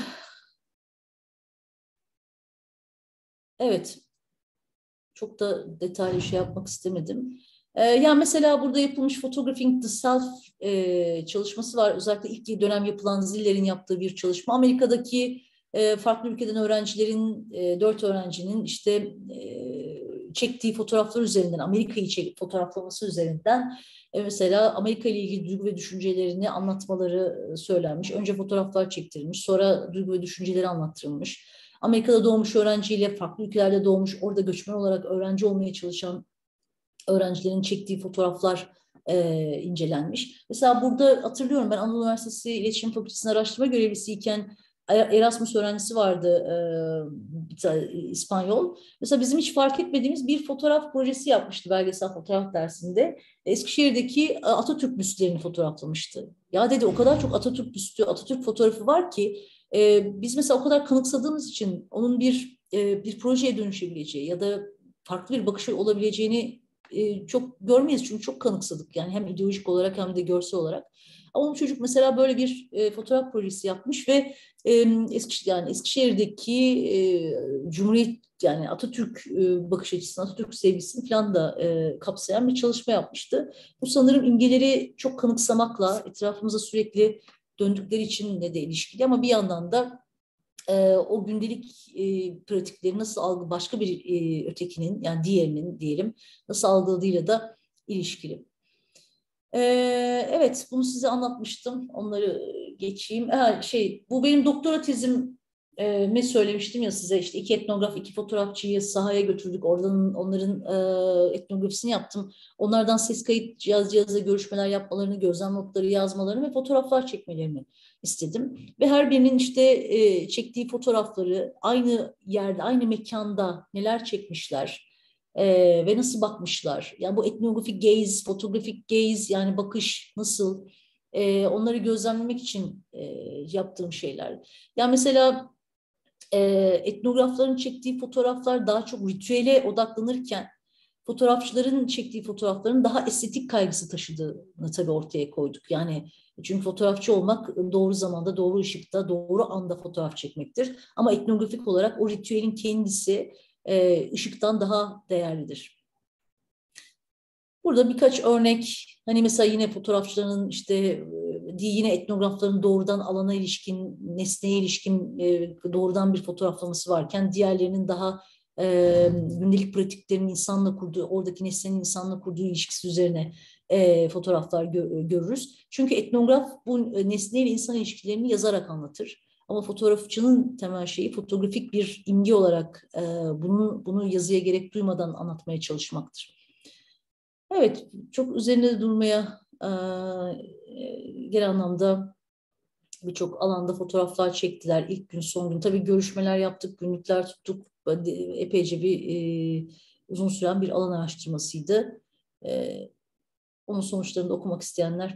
evet, çok da detaylı şey yapmak istemedim. Ee, yani mesela burada yapılmış Photographing the Self e, çalışması var. Özellikle ilk dönem yapılan Ziller'in yaptığı bir çalışma. Amerika'daki e, farklı ülkeden öğrencilerin, e, dört öğrencinin işte e, çektiği fotoğraflar üzerinden, Amerika'yı çekip fotoğraflaması üzerinden e, mesela Amerika ile ilgili duygu ve düşüncelerini anlatmaları söylenmiş. Önce fotoğraflar çektirilmiş, sonra duygu ve düşünceleri anlattırılmış. Amerika'da doğmuş öğrenciyle farklı ülkelerde doğmuş, orada göçmen olarak öğrenci olmaya çalışan öğrencilerin çektiği fotoğraflar e, incelenmiş. Mesela burada hatırlıyorum, ben Anadolu Üniversitesi İletişim Fakültesi'nin araştırma görevlisiyken Erasmus öğrencisi vardı, e, İspanyol. Mesela bizim hiç fark etmediğimiz bir fotoğraf projesi yapmıştı belgesel fotoğraf dersinde. Eskişehir'deki Atatürk büstlerini fotoğraflamıştı. Ya dedi, o kadar çok Atatürk büstü, Atatürk fotoğrafı var ki e, biz mesela o kadar kanıksadığımız için onun bir e, bir projeye dönüşebileceği ya da farklı bir bakış olabileceğini e, çok görmeyiz çünkü çok kanıksadık, yani hem ideolojik olarak hem de görsel olarak. Ama o çocuk mesela böyle bir e, fotoğraf projesi yapmış ve e, Eskişehir, yani Eskişehir'deki e, Cumhuriyet, yani Atatürk e, bakış açısını, Atatürk sevgisini falan da e, kapsayan bir çalışma yapmıştı. Bu sanırım imgeleri çok kanıksamakla etrafımıza sürekli döndükleri için de, de ilişkili ama bir yandan da e, o gündelik e, pratikleri nasıl algı, başka bir e, ötekinin, yani diğerinin diyelim nasıl algıladığıyla da ilişkili. E, evet, bunu size anlatmıştım. Onları geçeyim. Ha, şey, bu benim doktora tezim mi söylemiştim ya size, işte iki etnograf, iki fotoğrafçıyı sahaya götürdük. Oradan onların e, etnografisini yaptım. Onlardan ses kayıt cihaz cihaza görüşmeler yapmalarını, gözlem notları yazmalarını ve fotoğraflar çekmelerini istedim. Ve her birinin işte e, çektiği fotoğrafları aynı yerde, aynı mekanda neler çekmişler e, ve nasıl bakmışlar. Yani bu etnografik gaze, fotografik gaze, yani bakış nasıl, e, onları gözlemlemek için e, yaptığım şeyler. Yani mesela e, etnografların çektiği fotoğraflar daha çok ritüele odaklanırken fotoğrafçıların çektiği fotoğrafların daha estetik kaygısı taşıdığını tabii ortaya koyduk. Yani çünkü fotoğrafçı olmak doğru zamanda, doğru ışıkta, doğru anda fotoğraf çekmektir. Ama etnografik olarak o ritüelin kendisi e, ışıktan daha değerlidir. Burada birkaç örnek, hani mesela yine fotoğrafçıların işte yine etnografların doğrudan alana ilişkin, nesneye ilişkin doğrudan bir fotoğraflaması varken diğerlerinin daha e, gündelik pratiklerin insanla kurduğu, oradaki nesnenin insanla kurduğu ilişkisi üzerine e, fotoğraflar gö- görürüz. Çünkü etnograf bu nesne ile insan ilişkilerini yazarak anlatır. Ama fotoğrafçının temel şeyi fotoğrafik bir imge olarak e, bunu, bunu yazıya gerek duymadan anlatmaya çalışmaktır. Evet, çok üzerinde durmaya e, genel anlamda birçok alanda fotoğraflar çektiler. İlk gün, son gün. Tabii görüşmeler yaptık, günlükler tuttuk. Epeyce bir e, uzun süren bir alan araştırmasıydı. E, onun sonuçlarını da okumak isteyenler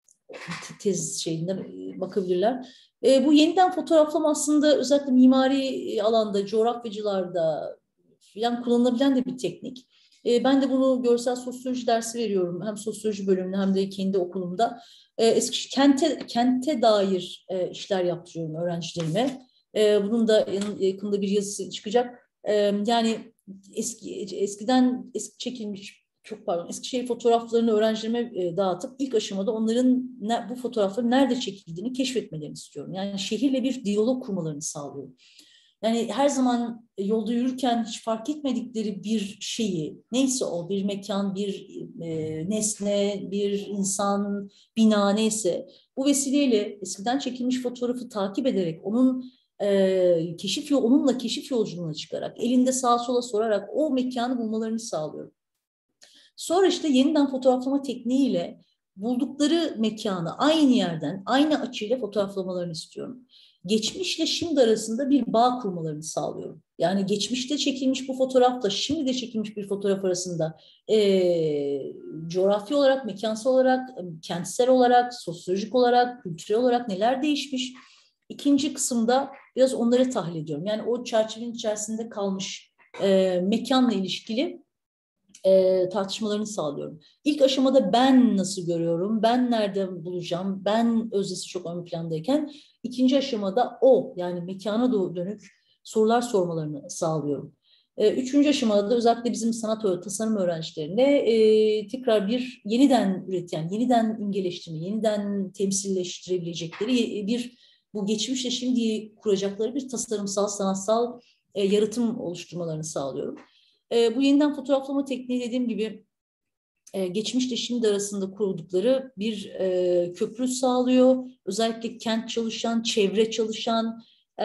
tez şeyinde bakabilirler. E, bu yeniden fotoğraflama aslında özellikle mimari alanda, coğrafyacılarda falan kullanılabilen de bir teknik. E, ben de bunu görsel sosyoloji dersi veriyorum. Hem sosyoloji bölümünde hem de kendi okulumda. E, eski kente kente dair e, işler yaptırıyorum öğrencilerime. E, bunun da yakında bir yazısı çıkacak. E, yani eski eskiden eski çekilmiş çok pardon Eskişehir fotoğraflarını öğrencilerime e, dağıtıp ilk aşamada onların ne, bu fotoğrafların nerede çekildiğini keşfetmelerini istiyorum. Yani şehirle bir diyalog kurmalarını sağlıyorum. Yani her zaman yolda yürürken hiç fark etmedikleri bir şeyi, neyse o bir mekan, bir e, nesne, bir insan, bina neyse bu vesileyle eskiden çekilmiş fotoğrafı takip ederek onun e, keşif onunla keşif yolculuğuna çıkarak, elinde sağa sola sorarak o mekanı bulmalarını sağlıyorum. Sonra işte yeniden fotoğraflama tekniğiyle buldukları mekanı aynı yerden, aynı açıyla fotoğraflamalarını istiyorum. Geçmişle şimdi arasında bir bağ kurmalarını sağlıyorum. Yani geçmişte çekilmiş bu fotoğrafla şimdi de çekilmiş bir fotoğraf arasında e, coğrafi olarak, mekansal olarak, kentsel olarak, sosyolojik olarak, kültürel olarak neler değişmiş? İkinci kısımda biraz onları tahlil ediyorum. Yani o çerçevenin içerisinde kalmış e, mekanla ilişkili E, tartışmalarını sağlıyorum. İlk aşamada ben nasıl görüyorum, ben nerede bulacağım, ben öznesi çok ön plandayken ikinci aşamada o yani mekana dönük sorular sormalarını sağlıyorum. E, üçüncü aşamada da özellikle bizim sanat tasarım öğrencilerine e, tekrar bir yeniden üreten, yeniden imgeleştirme, yeniden temsilleştirebilecekleri bir bu geçmişle şimdi kuracakları bir tasarımsal, sanatsal e, yaratım oluşturmalarını sağlıyorum. E, bu yeniden fotoğraflama tekniği dediğim gibi e, geçmişle şimdi arasında kurdukları bir e, köprü sağlıyor. Özellikle kent çalışan, çevre çalışan, e,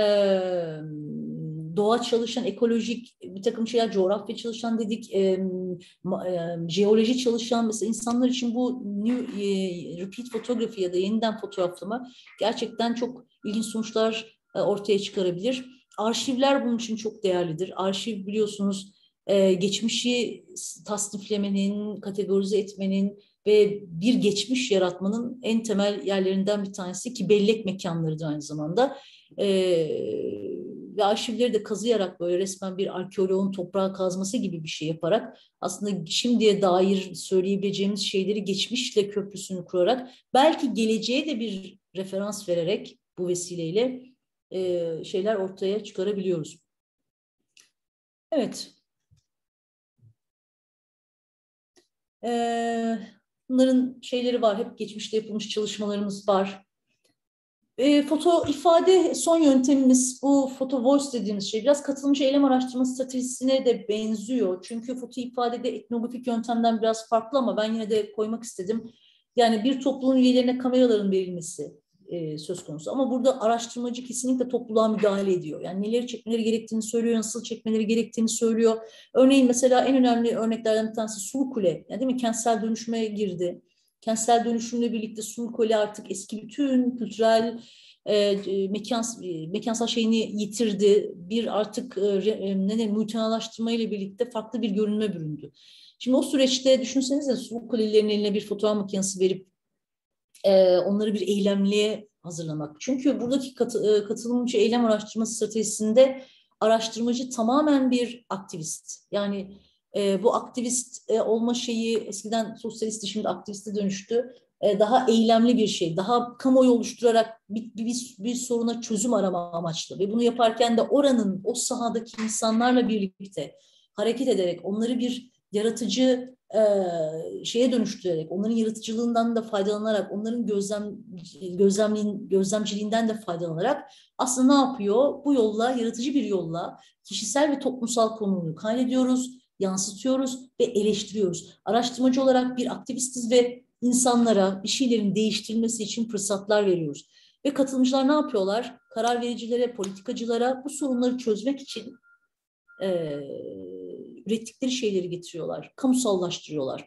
doğa çalışan, ekolojik bir takım şeyler, coğrafya çalışan dedik, e, ma, e, jeoloji çalışan mesela insanlar için bu new, e, repeat fotoğrafı ya da yeniden fotoğraflama gerçekten çok ilginç sonuçlar e, ortaya çıkarabilir. Arşivler bunun için çok değerlidir. Arşiv biliyorsunuz Ee, geçmişi tasniflemenin, kategorize etmenin ve bir geçmiş yaratmanın en temel yerlerinden bir tanesi ki bellek mekanlarıdır aynı zamanda. Ee, ve arşivleri de kazıyarak böyle resmen bir arkeoloğun toprağa kazması gibi bir şey yaparak aslında şimdiye dair söyleyebileceğimiz şeyleri geçmişle köprüsünü kurarak belki geleceğe de bir referans vererek bu vesileyle e, şeyler ortaya çıkarabiliyoruz. Evet. Ee, bunların şeyleri var. Hep geçmişte yapılmış çalışmalarımız var. E, foto ifade son yöntemimiz bu foto voice dediğimiz şey. Biraz katılımcı eylem araştırma stratejisine de benziyor. Çünkü foto ifadede etnografik yöntemden biraz farklı ama ben yine de koymak istedim. Yani bir topluluğun üyelerine kameraların verilmesi e, söz konusu. Ama burada araştırmacı kesinlikle topluluğa müdahale ediyor. Yani neleri çekmeleri gerektiğini söylüyor, nasıl çekmeleri gerektiğini söylüyor. Örneğin mesela en önemli örneklerden bir tanesi Sulukule. Yani değil mi? Kentsel dönüşüme girdi. Kentsel dönüşümle birlikte Sulukule artık eski bütün kültürel e, mekans, mekansal şeyini yitirdi. Bir artık e, ne ne muhtenalaştırma ile birlikte farklı bir görünüme büründü. Şimdi o süreçte düşünsenize Sulukale'lerin eline bir fotoğraf makinesi verip e, onları bir eylemliğe hazırlamak. Çünkü buradaki katı, katılımcı eylem araştırma stratejisinde araştırmacı tamamen bir aktivist. Yani e, bu aktivist e, olma şeyi eskiden sosyalisti şimdi aktiviste dönüştü. E, daha eylemli bir şey, daha kamuoyu oluşturarak bir, bir, bir soruna çözüm arama amaçlı. Ve bunu yaparken de oranın, o sahadaki insanlarla birlikte hareket ederek onları bir yaratıcı e, şeye dönüştürerek, onların yaratıcılığından da faydalanarak, onların gözlem gözlemliğin gözlemciliğinden de faydalanarak aslında ne yapıyor? Bu yolla, yaratıcı bir yolla kişisel ve toplumsal konumuyu kaydediyoruz, yansıtıyoruz ve eleştiriyoruz. Araştırmacı olarak bir aktivistiz ve insanlara bir şeylerin değiştirilmesi için fırsatlar veriyoruz. Ve katılımcılar ne yapıyorlar? Karar vericilere, politikacılara bu sorunları çözmek için e, ürettikleri şeyleri getiriyorlar, kamusallaştırıyorlar.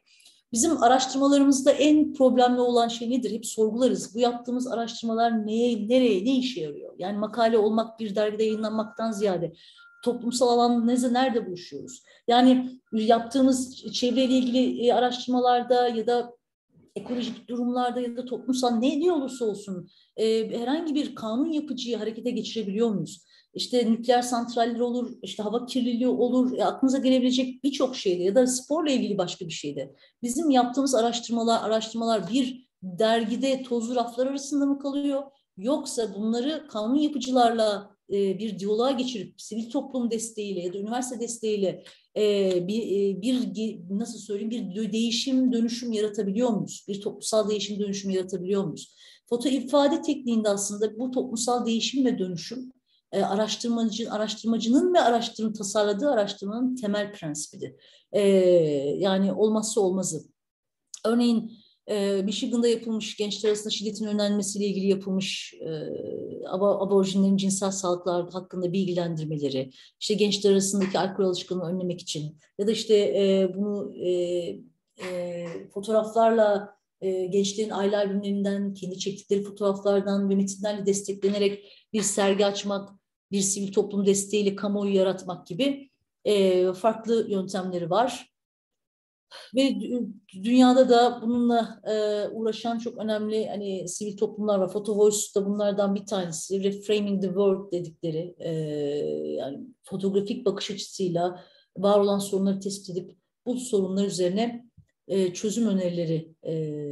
Bizim araştırmalarımızda en problemli olan şey nedir? Hep sorgularız. Bu yaptığımız araştırmalar neye, nereye, ne işe yarıyor? Yani makale olmak, bir dergide yayınlanmaktan ziyade toplumsal alan neze, nerede buluşuyoruz? Yani yaptığımız çevreyle ilgili araştırmalarda ya da ekolojik durumlarda ya da toplumsal ne, ne olursa olsun e, herhangi bir kanun yapıcıyı harekete geçirebiliyor muyuz? İşte nükleer santraller olur, işte hava kirliliği olur, e, aklınıza gelebilecek birçok şeyde ya da sporla ilgili başka bir şeyde. Bizim yaptığımız araştırmalar, araştırmalar bir dergide tozlu raflar arasında mı kalıyor? Yoksa bunları kanun yapıcılarla e, bir diyaloğa geçirip sivil toplum desteğiyle ya da üniversite desteğiyle e, bir, e, bir nasıl söyleyeyim bir değişim dönüşüm yaratabiliyor muyuz? Bir toplumsal değişim dönüşüm yaratabiliyor muyuz? Foto ifade tekniğinde aslında bu toplumsal değişim ve dönüşüm e, araştırmacı, araştırmacının ve araştırma tasarladığı araştırmanın temel prensibidir. E, yani olmazsa olmazı. Örneğin e, Michigan'da yapılmış gençler arasında şiddetin önlenmesiyle ilgili yapılmış e, aborjinlerin cinsel sağlıkları hakkında bilgilendirmeleri, işte gençler arasındaki alkol alışkanlığını önlemek için ya da işte e, bunu e, e, fotoğraflarla e, gençlerin aile albümlerinden, kendi çektikleri fotoğraflardan ve metinlerle desteklenerek bir sergi açmak, bir sivil toplum desteğiyle kamuoyu yaratmak gibi e, farklı yöntemleri var. Ve dünyada da bununla e, uğraşan çok önemli hani sivil toplumlar var. Photo Voice da bunlardan bir tanesi. Reframing the World dedikleri e, yani fotoğrafik bakış açısıyla var olan sorunları tespit edip bu sorunlar üzerine e, çözüm önerileri e,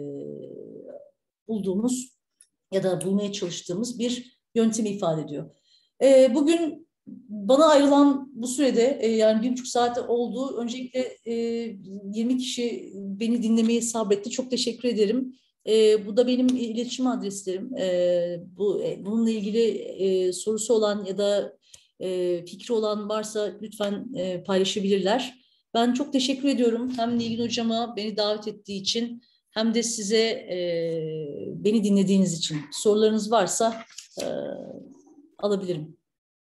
bulduğumuz ya da bulmaya çalıştığımız bir yöntemi ifade ediyor. E, bugün bana ayrılan bu sürede e, yani bir buçuk saat oldu. Öncelikle e, yirmi kişi beni dinlemeye sabretti. Çok teşekkür ederim. E, bu da benim iletişim adreslerim. E, bu e, bununla ilgili e, sorusu olan ya da e, fikri olan varsa lütfen e, paylaşabilirler. Ben çok teşekkür ediyorum. Hem Nilgün Hocama beni davet ettiği için hem de size e, beni dinlediğiniz için. Sorularınız varsa e, alabilirim.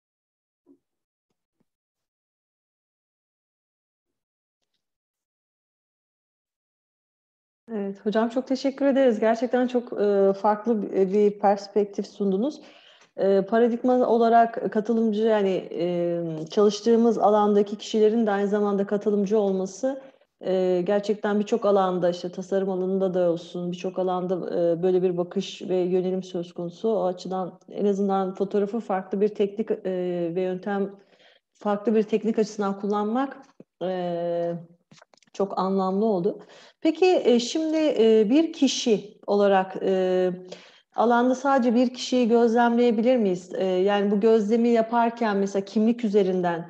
Evet, hocam çok teşekkür ederiz. Gerçekten çok e, farklı bir perspektif sundunuz. E, paradigma olarak katılımcı yani e, çalıştığımız alandaki kişilerin de aynı zamanda katılımcı olması e, gerçekten birçok alanda işte tasarım alanında da olsun birçok alanda e, böyle bir bakış ve yönelim söz konusu. O açıdan en azından fotoğrafı farklı bir teknik e, ve yöntem farklı bir teknik açısından kullanmak e, çok anlamlı oldu. Peki e, şimdi e, bir kişi olarak e, alanda sadece bir kişiyi gözlemleyebilir miyiz? E, yani bu gözlemi yaparken mesela kimlik üzerinden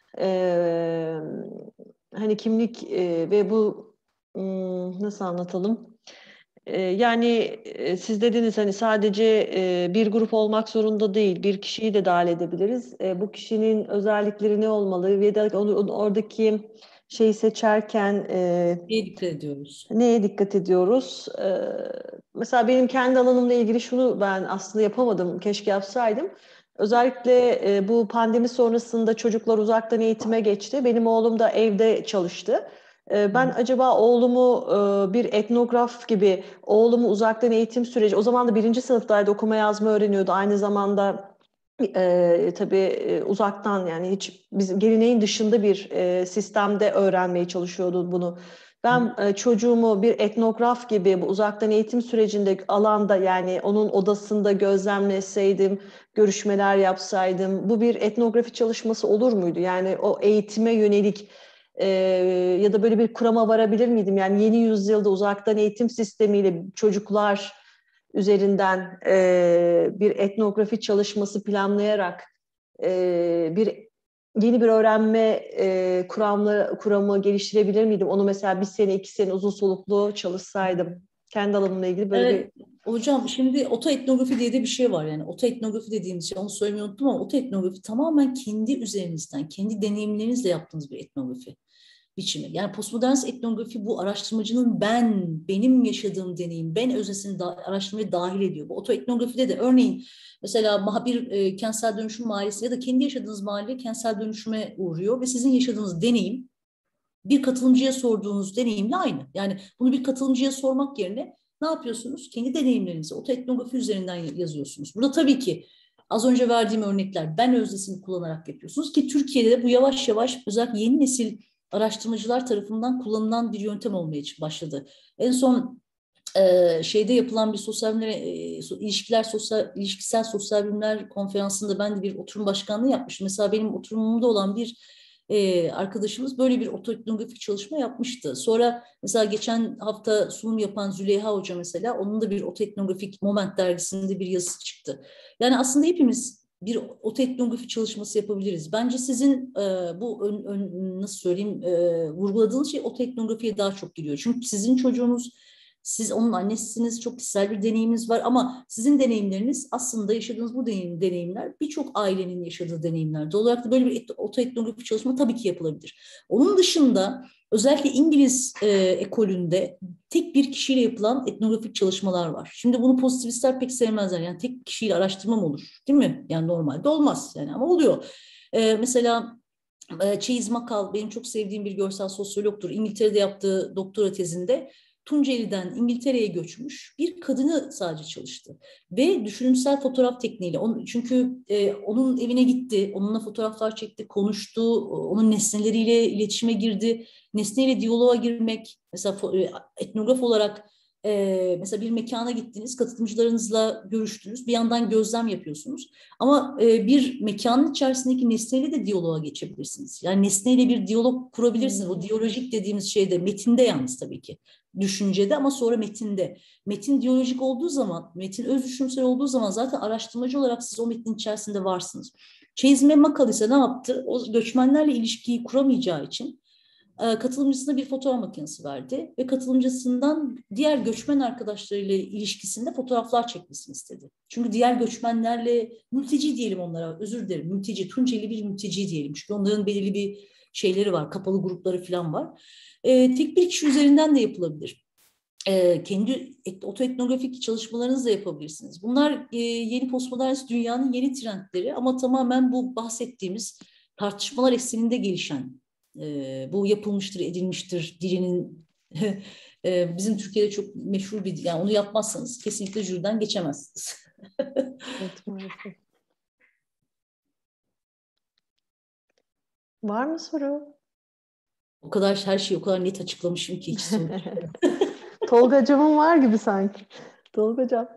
e, hani kimlik e, ve bu hmm, nasıl anlatalım? E, yani e, siz dediniz hani sadece e, bir grup olmak zorunda değil, bir kişiyi de dahil edebiliriz. E, bu kişinin özellikleri ne olmalı ve de onu, onu- oradaki şeyi seçerken e, Neye dikkat ediyoruz? neye dikkat ediyoruz? Ee, mesela benim kendi alanımla ilgili şunu ben aslında yapamadım, keşke yapsaydım. Özellikle e, bu pandemi sonrasında çocuklar uzaktan eğitime geçti. Benim oğlum da evde çalıştı. Ee, ben acaba oğlumu e, bir etnograf gibi, oğlumu uzaktan eğitim süreci, o zaman da birinci sınıftaydı, okuma yazma öğreniyordu. Aynı zamanda e, tabii e, uzaktan yani hiç bizim geleneğin dışında bir e, sistemde öğrenmeye çalışıyordu bunu. Ben e, çocuğumu bir etnograf gibi bu uzaktan eğitim sürecinde alanda yani onun odasında gözlemleseydim, görüşmeler yapsaydım, bu bir etnografi çalışması olur muydu? Yani o eğitime yönelik e, ya da böyle bir kurama varabilir miydim? Yani yeni yüzyılda uzaktan eğitim sistemiyle çocuklar üzerinden e, bir etnografi çalışması planlayarak e, bir yeni bir öğrenme e, kuramlı, kuramı geliştirebilir miydim? Onu mesela bir sene, iki sene uzun soluklu çalışsaydım. Kendi alanımla ilgili böyle bir... Evet, hocam şimdi otoetnografi diye de bir şey var yani. Otoetnografi dediğimiz şey onu söylemeyi unuttum ama otoetnografi tamamen kendi üzerinizden, kendi deneyimlerinizle yaptığınız bir etnografi biçimi. Yani postmodern etnografi bu araştırmacının ben, benim yaşadığım deneyim, ben öznesini da, araştırmaya dahil ediyor. Bu otoetnografide de örneğin mesela bir e, kentsel dönüşüm mahallesi ya da kendi yaşadığınız mahalle kentsel dönüşüme uğruyor ve sizin yaşadığınız deneyim bir katılımcıya sorduğunuz deneyimle aynı. Yani bunu bir katılımcıya sormak yerine ne yapıyorsunuz? Kendi deneyimlerinizi otoetnografi üzerinden yazıyorsunuz. Burada tabii ki az önce verdiğim örnekler ben öznesini kullanarak yapıyorsunuz ki Türkiye'de de bu yavaş yavaş özellikle yeni nesil araştırmacılar tarafından kullanılan bir yöntem olmaya başladı. En son e, şeyde yapılan bir sosyal bilimler, e, ilişkiler sosyal ilişkisel sosyal bilimler konferansında ben de bir oturum başkanlığı yapmıştım. Mesela benim oturumumda olan bir e, arkadaşımız böyle bir otoetnografik çalışma yapmıştı. Sonra mesela geçen hafta sunum yapan Züleyha Hoca mesela onun da bir otoetnografik Moment dergisinde bir yazısı çıktı. Yani aslında hepimiz bir otoetnografi çalışması yapabiliriz. Bence sizin e, bu ön, ön, nasıl söyleyeyim e, vurguladığınız şey otoetnografiye daha çok giriyor. Çünkü sizin çocuğunuz, siz onun annesisiniz, çok kişisel bir deneyiminiz var ama sizin deneyimleriniz aslında yaşadığınız bu deneyim, deneyimler birçok ailenin yaşadığı deneyimler. Doğal olarak da böyle bir otoetnografi çalışma tabii ki yapılabilir. Onun dışında özellikle İngiliz e, ekolünde tek bir kişiyle yapılan etnografik çalışmalar var. Şimdi bunu pozitivistler pek sevmezler. Yani tek kişiyle araştırma mı olur? Değil mi? Yani normalde olmaz yani ama oluyor. E, mesela Chase Makal benim çok sevdiğim bir görsel sosyologtur. İngiltere'de yaptığı doktora tezinde Tunceli'den İngiltere'ye göçmüş bir kadını sadece çalıştı. Ve düşünümsel fotoğraf tekniğiyle, onun, çünkü e, onun evine gitti, onunla fotoğraflar çekti, konuştu, onun nesneleriyle iletişime girdi. Nesneyle diyaloğa girmek, mesela etnograf olarak e, mesela bir mekana gittiniz, katılımcılarınızla görüştünüz, bir yandan gözlem yapıyorsunuz. Ama e, bir mekanın içerisindeki nesneyle de diyaloğa geçebilirsiniz. Yani nesneyle bir diyalog kurabilirsiniz. O diyalojik dediğimiz şeyde, metinde yalnız tabii ki. Düşüncede ama sonra metinde. Metin diyalojik olduğu zaman, metin öz düşünsel olduğu zaman zaten araştırmacı olarak siz o metnin içerisinde varsınız. Chase Makal ise ne yaptı? O göçmenlerle ilişkiyi kuramayacağı için katılımcısına bir fotoğraf makinesi verdi ve katılımcısından diğer göçmen arkadaşlarıyla ilişkisinde fotoğraflar çekmesini istedi. Çünkü diğer göçmenlerle mülteci diyelim onlara, özür dilerim, mülteci, Tunceli bir mülteci diyelim. Çünkü onların belirli bir şeyleri var, kapalı grupları falan var. E, tek bir kişi üzerinden de yapılabilir. E, kendi otoetnografik çalışmalarınızı da yapabilirsiniz. Bunlar e, yeni postmodernist dünyanın yeni trendleri ama tamamen bu bahsettiğimiz tartışmalar ekseninde gelişen, e, bu yapılmıştır, edilmiştir dilinin e, bizim Türkiye'de çok meşhur bir dil. Yani onu yapmazsanız kesinlikle jüriden geçemezsiniz. Evet, maalesef. Var mı soru? O kadar her şeyi o kadar net açıklamışım ki hiç soru. Tolgacığımın var gibi sanki. Tolgacığım.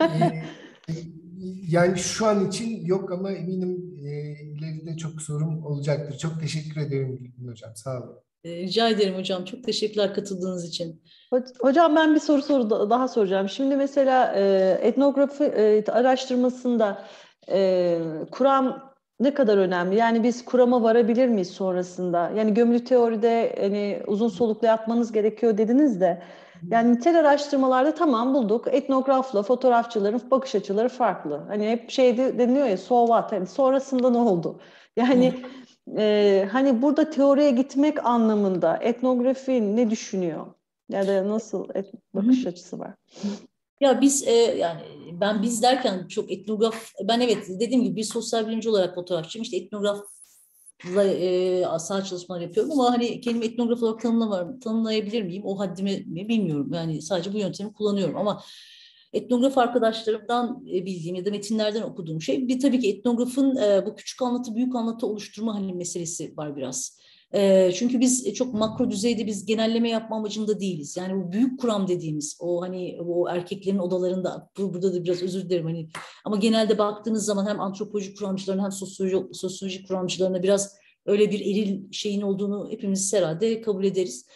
Yani şu an için yok ama eminim e, ileride çok sorum olacaktır. Çok teşekkür ederim Gülbin Hocam. Sağ olun. Rica ederim hocam. Çok teşekkürler katıldığınız için. Hocam ben bir soru soru daha soracağım. Şimdi mesela e, etnografi e, araştırmasında e, kuram ne kadar önemli? Yani biz kurama varabilir miyiz sonrasında? Yani gömülü teoride hani uzun soluklu yapmanız gerekiyor dediniz de. Yani nitel araştırmalarda tamam bulduk. Etnografla fotoğrafçıların bakış açıları farklı. Hani hep şey deniliyor ya so what? Hani sonrasında ne oldu? Yani e, hani burada teoriye gitmek anlamında etnografi ne düşünüyor? Ya da nasıl et, bakış açısı var? Ya biz e, yani ben biz derken çok etnograf, ben evet dediğim gibi bir sosyal bilimci olarak fotoğrafçıyım. İşte etnografla e, saha çalışmalar yapıyorum ama hani kendimi etnograf olarak tanımlamam, tanımlayabilir miyim? O haddimi mi bilmiyorum. Yani sadece bu yöntemi kullanıyorum ama etnograf arkadaşlarımdan bildiğim ya da metinlerden okuduğum şey bir tabii ki etnografın e, bu küçük anlatı büyük anlatı oluşturma hani meselesi var biraz. E, çünkü biz çok makro düzeyde biz genelleme yapma amacında değiliz. Yani bu büyük kuram dediğimiz o hani o erkeklerin odalarında burada da biraz özür dilerim hani ama genelde baktığınız zaman hem antropoloji kuramcılarına hem sosyoloji, sosyoloji kuramcılarına biraz öyle bir eril şeyin olduğunu hepimiz herhalde kabul ederiz.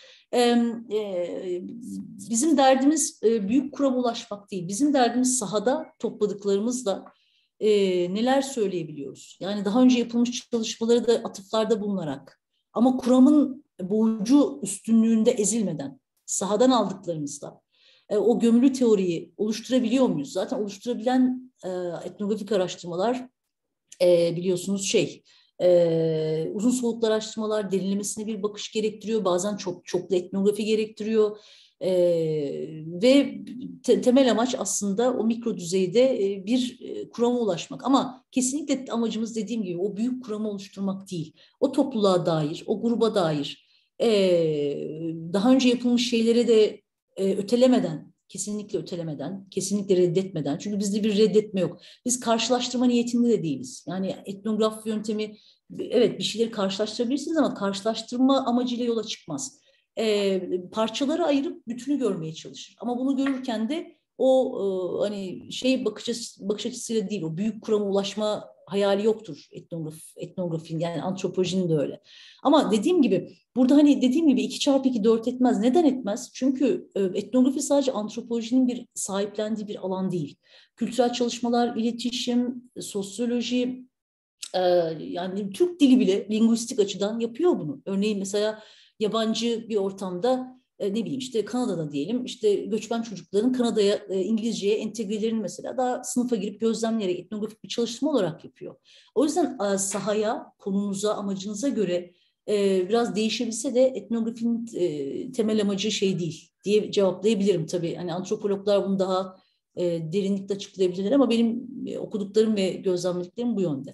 Bizim derdimiz büyük kurama ulaşmak değil. Bizim derdimiz sahada topladıklarımızla neler söyleyebiliyoruz. Yani daha önce yapılmış çalışmaları da atıflarda bulunarak ama kuramın boğucu üstünlüğünde ezilmeden sahadan aldıklarımızla o gömülü teoriyi oluşturabiliyor muyuz? Zaten oluşturabilen etnografik araştırmalar biliyorsunuz şey Ee, uzun soluklu araştırmalar derinlemesine bir bakış gerektiriyor. Bazen çok çoklu etnografi gerektiriyor. Ee, ve te, temel amaç aslında o mikro düzeyde e, bir e, kurama ulaşmak. Ama kesinlikle amacımız dediğim gibi o büyük kuramı oluşturmak değil. O topluluğa dair, o gruba dair daha önce yapılmış şeylere de e, ötelemeden, kesinlikle ötelemeden, kesinlikle reddetmeden. Çünkü bizde bir reddetme yok. Biz karşılaştırma niyetinde de değiliz. Yani etnografi yöntemi, evet bir şeyleri karşılaştırabilirsiniz ama karşılaştırma amacıyla yola çıkmaz. E, parçaları ayırıp bütünü görmeye çalışır. Ama bunu görürken de o e, hani şey bakış açısı, bakış açısıyla değil, o büyük kurama ulaşma hayali yoktur etnograf, etnografinin, yani antropolojinin de öyle. Ama dediğim gibi burada hani dediğim gibi iki çarpı iki dört etmez. Neden etmez? Çünkü e, etnografi sadece antropolojinin bir sahiplendiği bir alan değil. Kültürel çalışmalar, iletişim, sosyoloji, e, yani Türk dili bile linguistik açıdan yapıyor bunu. Örneğin mesela yabancı bir ortamda e, ne bileyim işte Kanada'da diyelim, işte göçmen çocukların Kanada'ya e, İngilizceye entegrelerini mesela daha sınıfa girip gözlemleyerek etnografik bir çalışma olarak yapıyor. O yüzden e, sahaya, konunuza, amacınıza göre e, biraz değişebilse de etnografinin e, temel amacı şey değil diye cevaplayabilirim tabii. Hani antropologlar bunu daha e, derinlikle açıklayabilirler ama benim e, okuduklarım ve gözlemlediklerim bu yönde.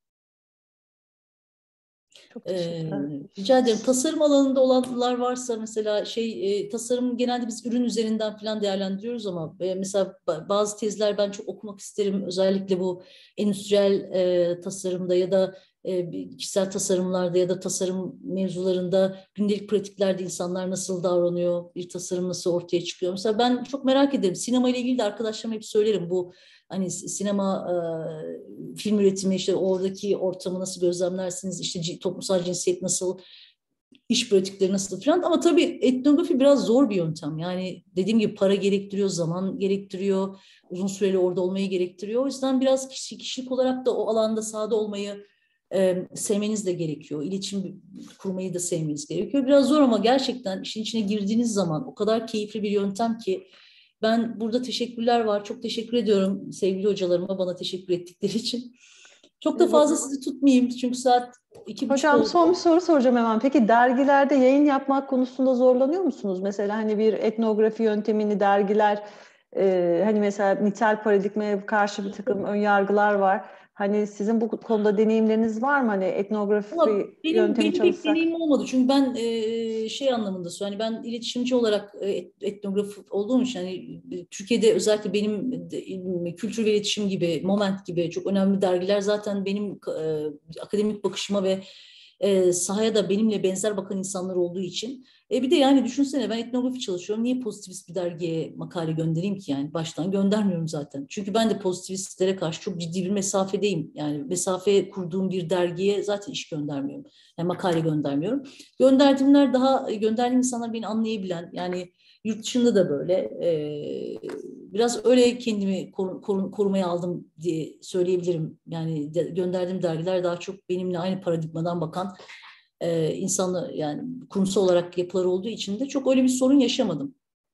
Çok Ee, teşekkürler. rica ederim. Tasarım alanında olanlar varsa mesela şey e, tasarım genelde biz ürün üzerinden falan değerlendiriyoruz ama e, mesela ba- bazı tezler ben çok okumak isterim. Özellikle bu endüstriyel e, tasarımda ya da e, kişisel tasarımlarda ya da tasarım mevzularında gündelik pratiklerde insanlar nasıl davranıyor, bir tasarım nasıl ortaya çıkıyor. Mesela ben çok merak ederim. Sinema ile ilgili de arkadaşlarıma hep söylerim bu. Hani sinema, e, film üretimi, işte oradaki ortamı nasıl gözlemlersiniz, işte toplumsal cinsiyet nasıl, iş pratikleri nasıl falan. Ama tabii etnografi biraz zor bir yöntem. Yani dediğim gibi para gerektiriyor, zaman gerektiriyor, uzun süreli orada olmayı gerektiriyor. O yüzden biraz kişi, kişilik olarak da o alanda sahada olmayı e, sevmeniz de gerekiyor. İletişim kurmayı da sevmeniz gerekiyor. Biraz zor ama gerçekten işin içine girdiğiniz zaman o kadar keyifli bir yöntem ki ben burada teşekkürler var. Çok teşekkür ediyorum sevgili hocalarıma bana teşekkür ettikleri için. Çok da fazla sizi tutmayayım çünkü saat iki buçuk Hocam oldu. son bir soru soracağım hemen. Peki dergilerde yayın yapmak konusunda zorlanıyor musunuz? Mesela hani bir etnografi yöntemini dergiler, e, hani mesela nitel paradigmaya karşı bir takım ön yargılar var. Hani sizin bu konuda deneyimleriniz var mı? Hani Ama etnografi benim yöntemi benim pek çalışsak. deneyimim olmadı. Çünkü ben e, şey anlamında söylüyorum. Hani ben iletişimci olarak e, et- etnograf olduğum için hani e, Türkiye'de özellikle benim de, kültür ve iletişim gibi, Moment gibi çok önemli dergiler zaten benim e, akademik bakışıma ve e, sahaya da benimle benzer bakan insanlar olduğu için. E, bir de yani düşünsene ben etnografi çalışıyorum. Niye pozitivist bir dergiye makale göndereyim ki yani? Baştan göndermiyorum zaten. Çünkü ben de pozitivistlere karşı çok ciddi bir mesafedeyim. Yani mesafe kurduğum bir dergiye zaten iş göndermiyorum. Yani makale göndermiyorum. Gönderdiğimler daha gönderdiğim insanlar beni anlayabilen, yani yurt dışında da böyle e, biraz öyle kendimi koru, koru, korumaya aldım diye söyleyebilirim. Yani de, gönderdiğim dergiler daha çok benimle aynı paradigmadan bakan e, insanlar, yani kurumsal olarak yapıları olduğu için de çok öyle bir sorun yaşamadım.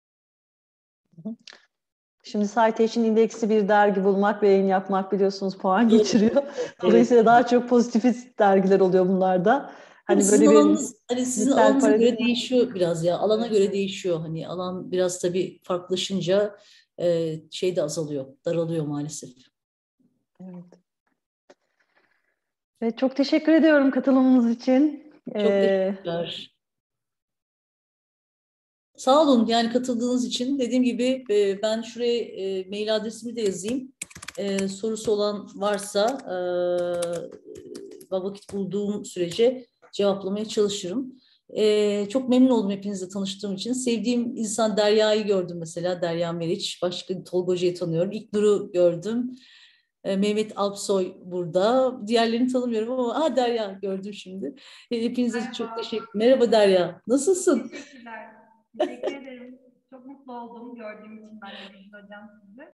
Şimdi Citation indeksi bir dergi bulmak ve yayın yapmak biliyorsunuz puan Evet, geçiriyor. evet. Dolayısıyla daha çok pozitivist dergiler oluyor bunlarda. Tabii Hani sizin böyle bir alanınız, hani sizin nitel alanınıza göre paradigma. değişiyor biraz ya. Alana göre değişiyor. Hani alan biraz tabii farklılaşınca e, şey de azalıyor, daralıyor maalesef. Evet. Ve çok teşekkür ediyorum katılımınız için. Çok Ee, teşekkürler. Sağ olun yani katıldığınız için. Dediğim gibi e, ben şuraya e, mail adresimi de yazayım. E, sorusu olan varsa e, vakit bulduğum sürece cevaplamaya çalışırım. E, çok memnun oldum hepinizle tanıştığım için. Sevdiğim insan Derya'yı gördüm mesela. Derya Meriç. Başka Tolga Hoca'yı tanıyorum. İlknur'u gördüm. E, Mehmet Alpsoy burada. Diğerlerini tanımıyorum ama aha Derya gördüm şimdi. E, Hepinize çok Merhaba. teşekkür. Merhaba Derya. Nasılsın? Teşekkürler. Teşekkür ederim. Çok mutlu oldum gördüğüm için ben de Gülşah Hocam sizi.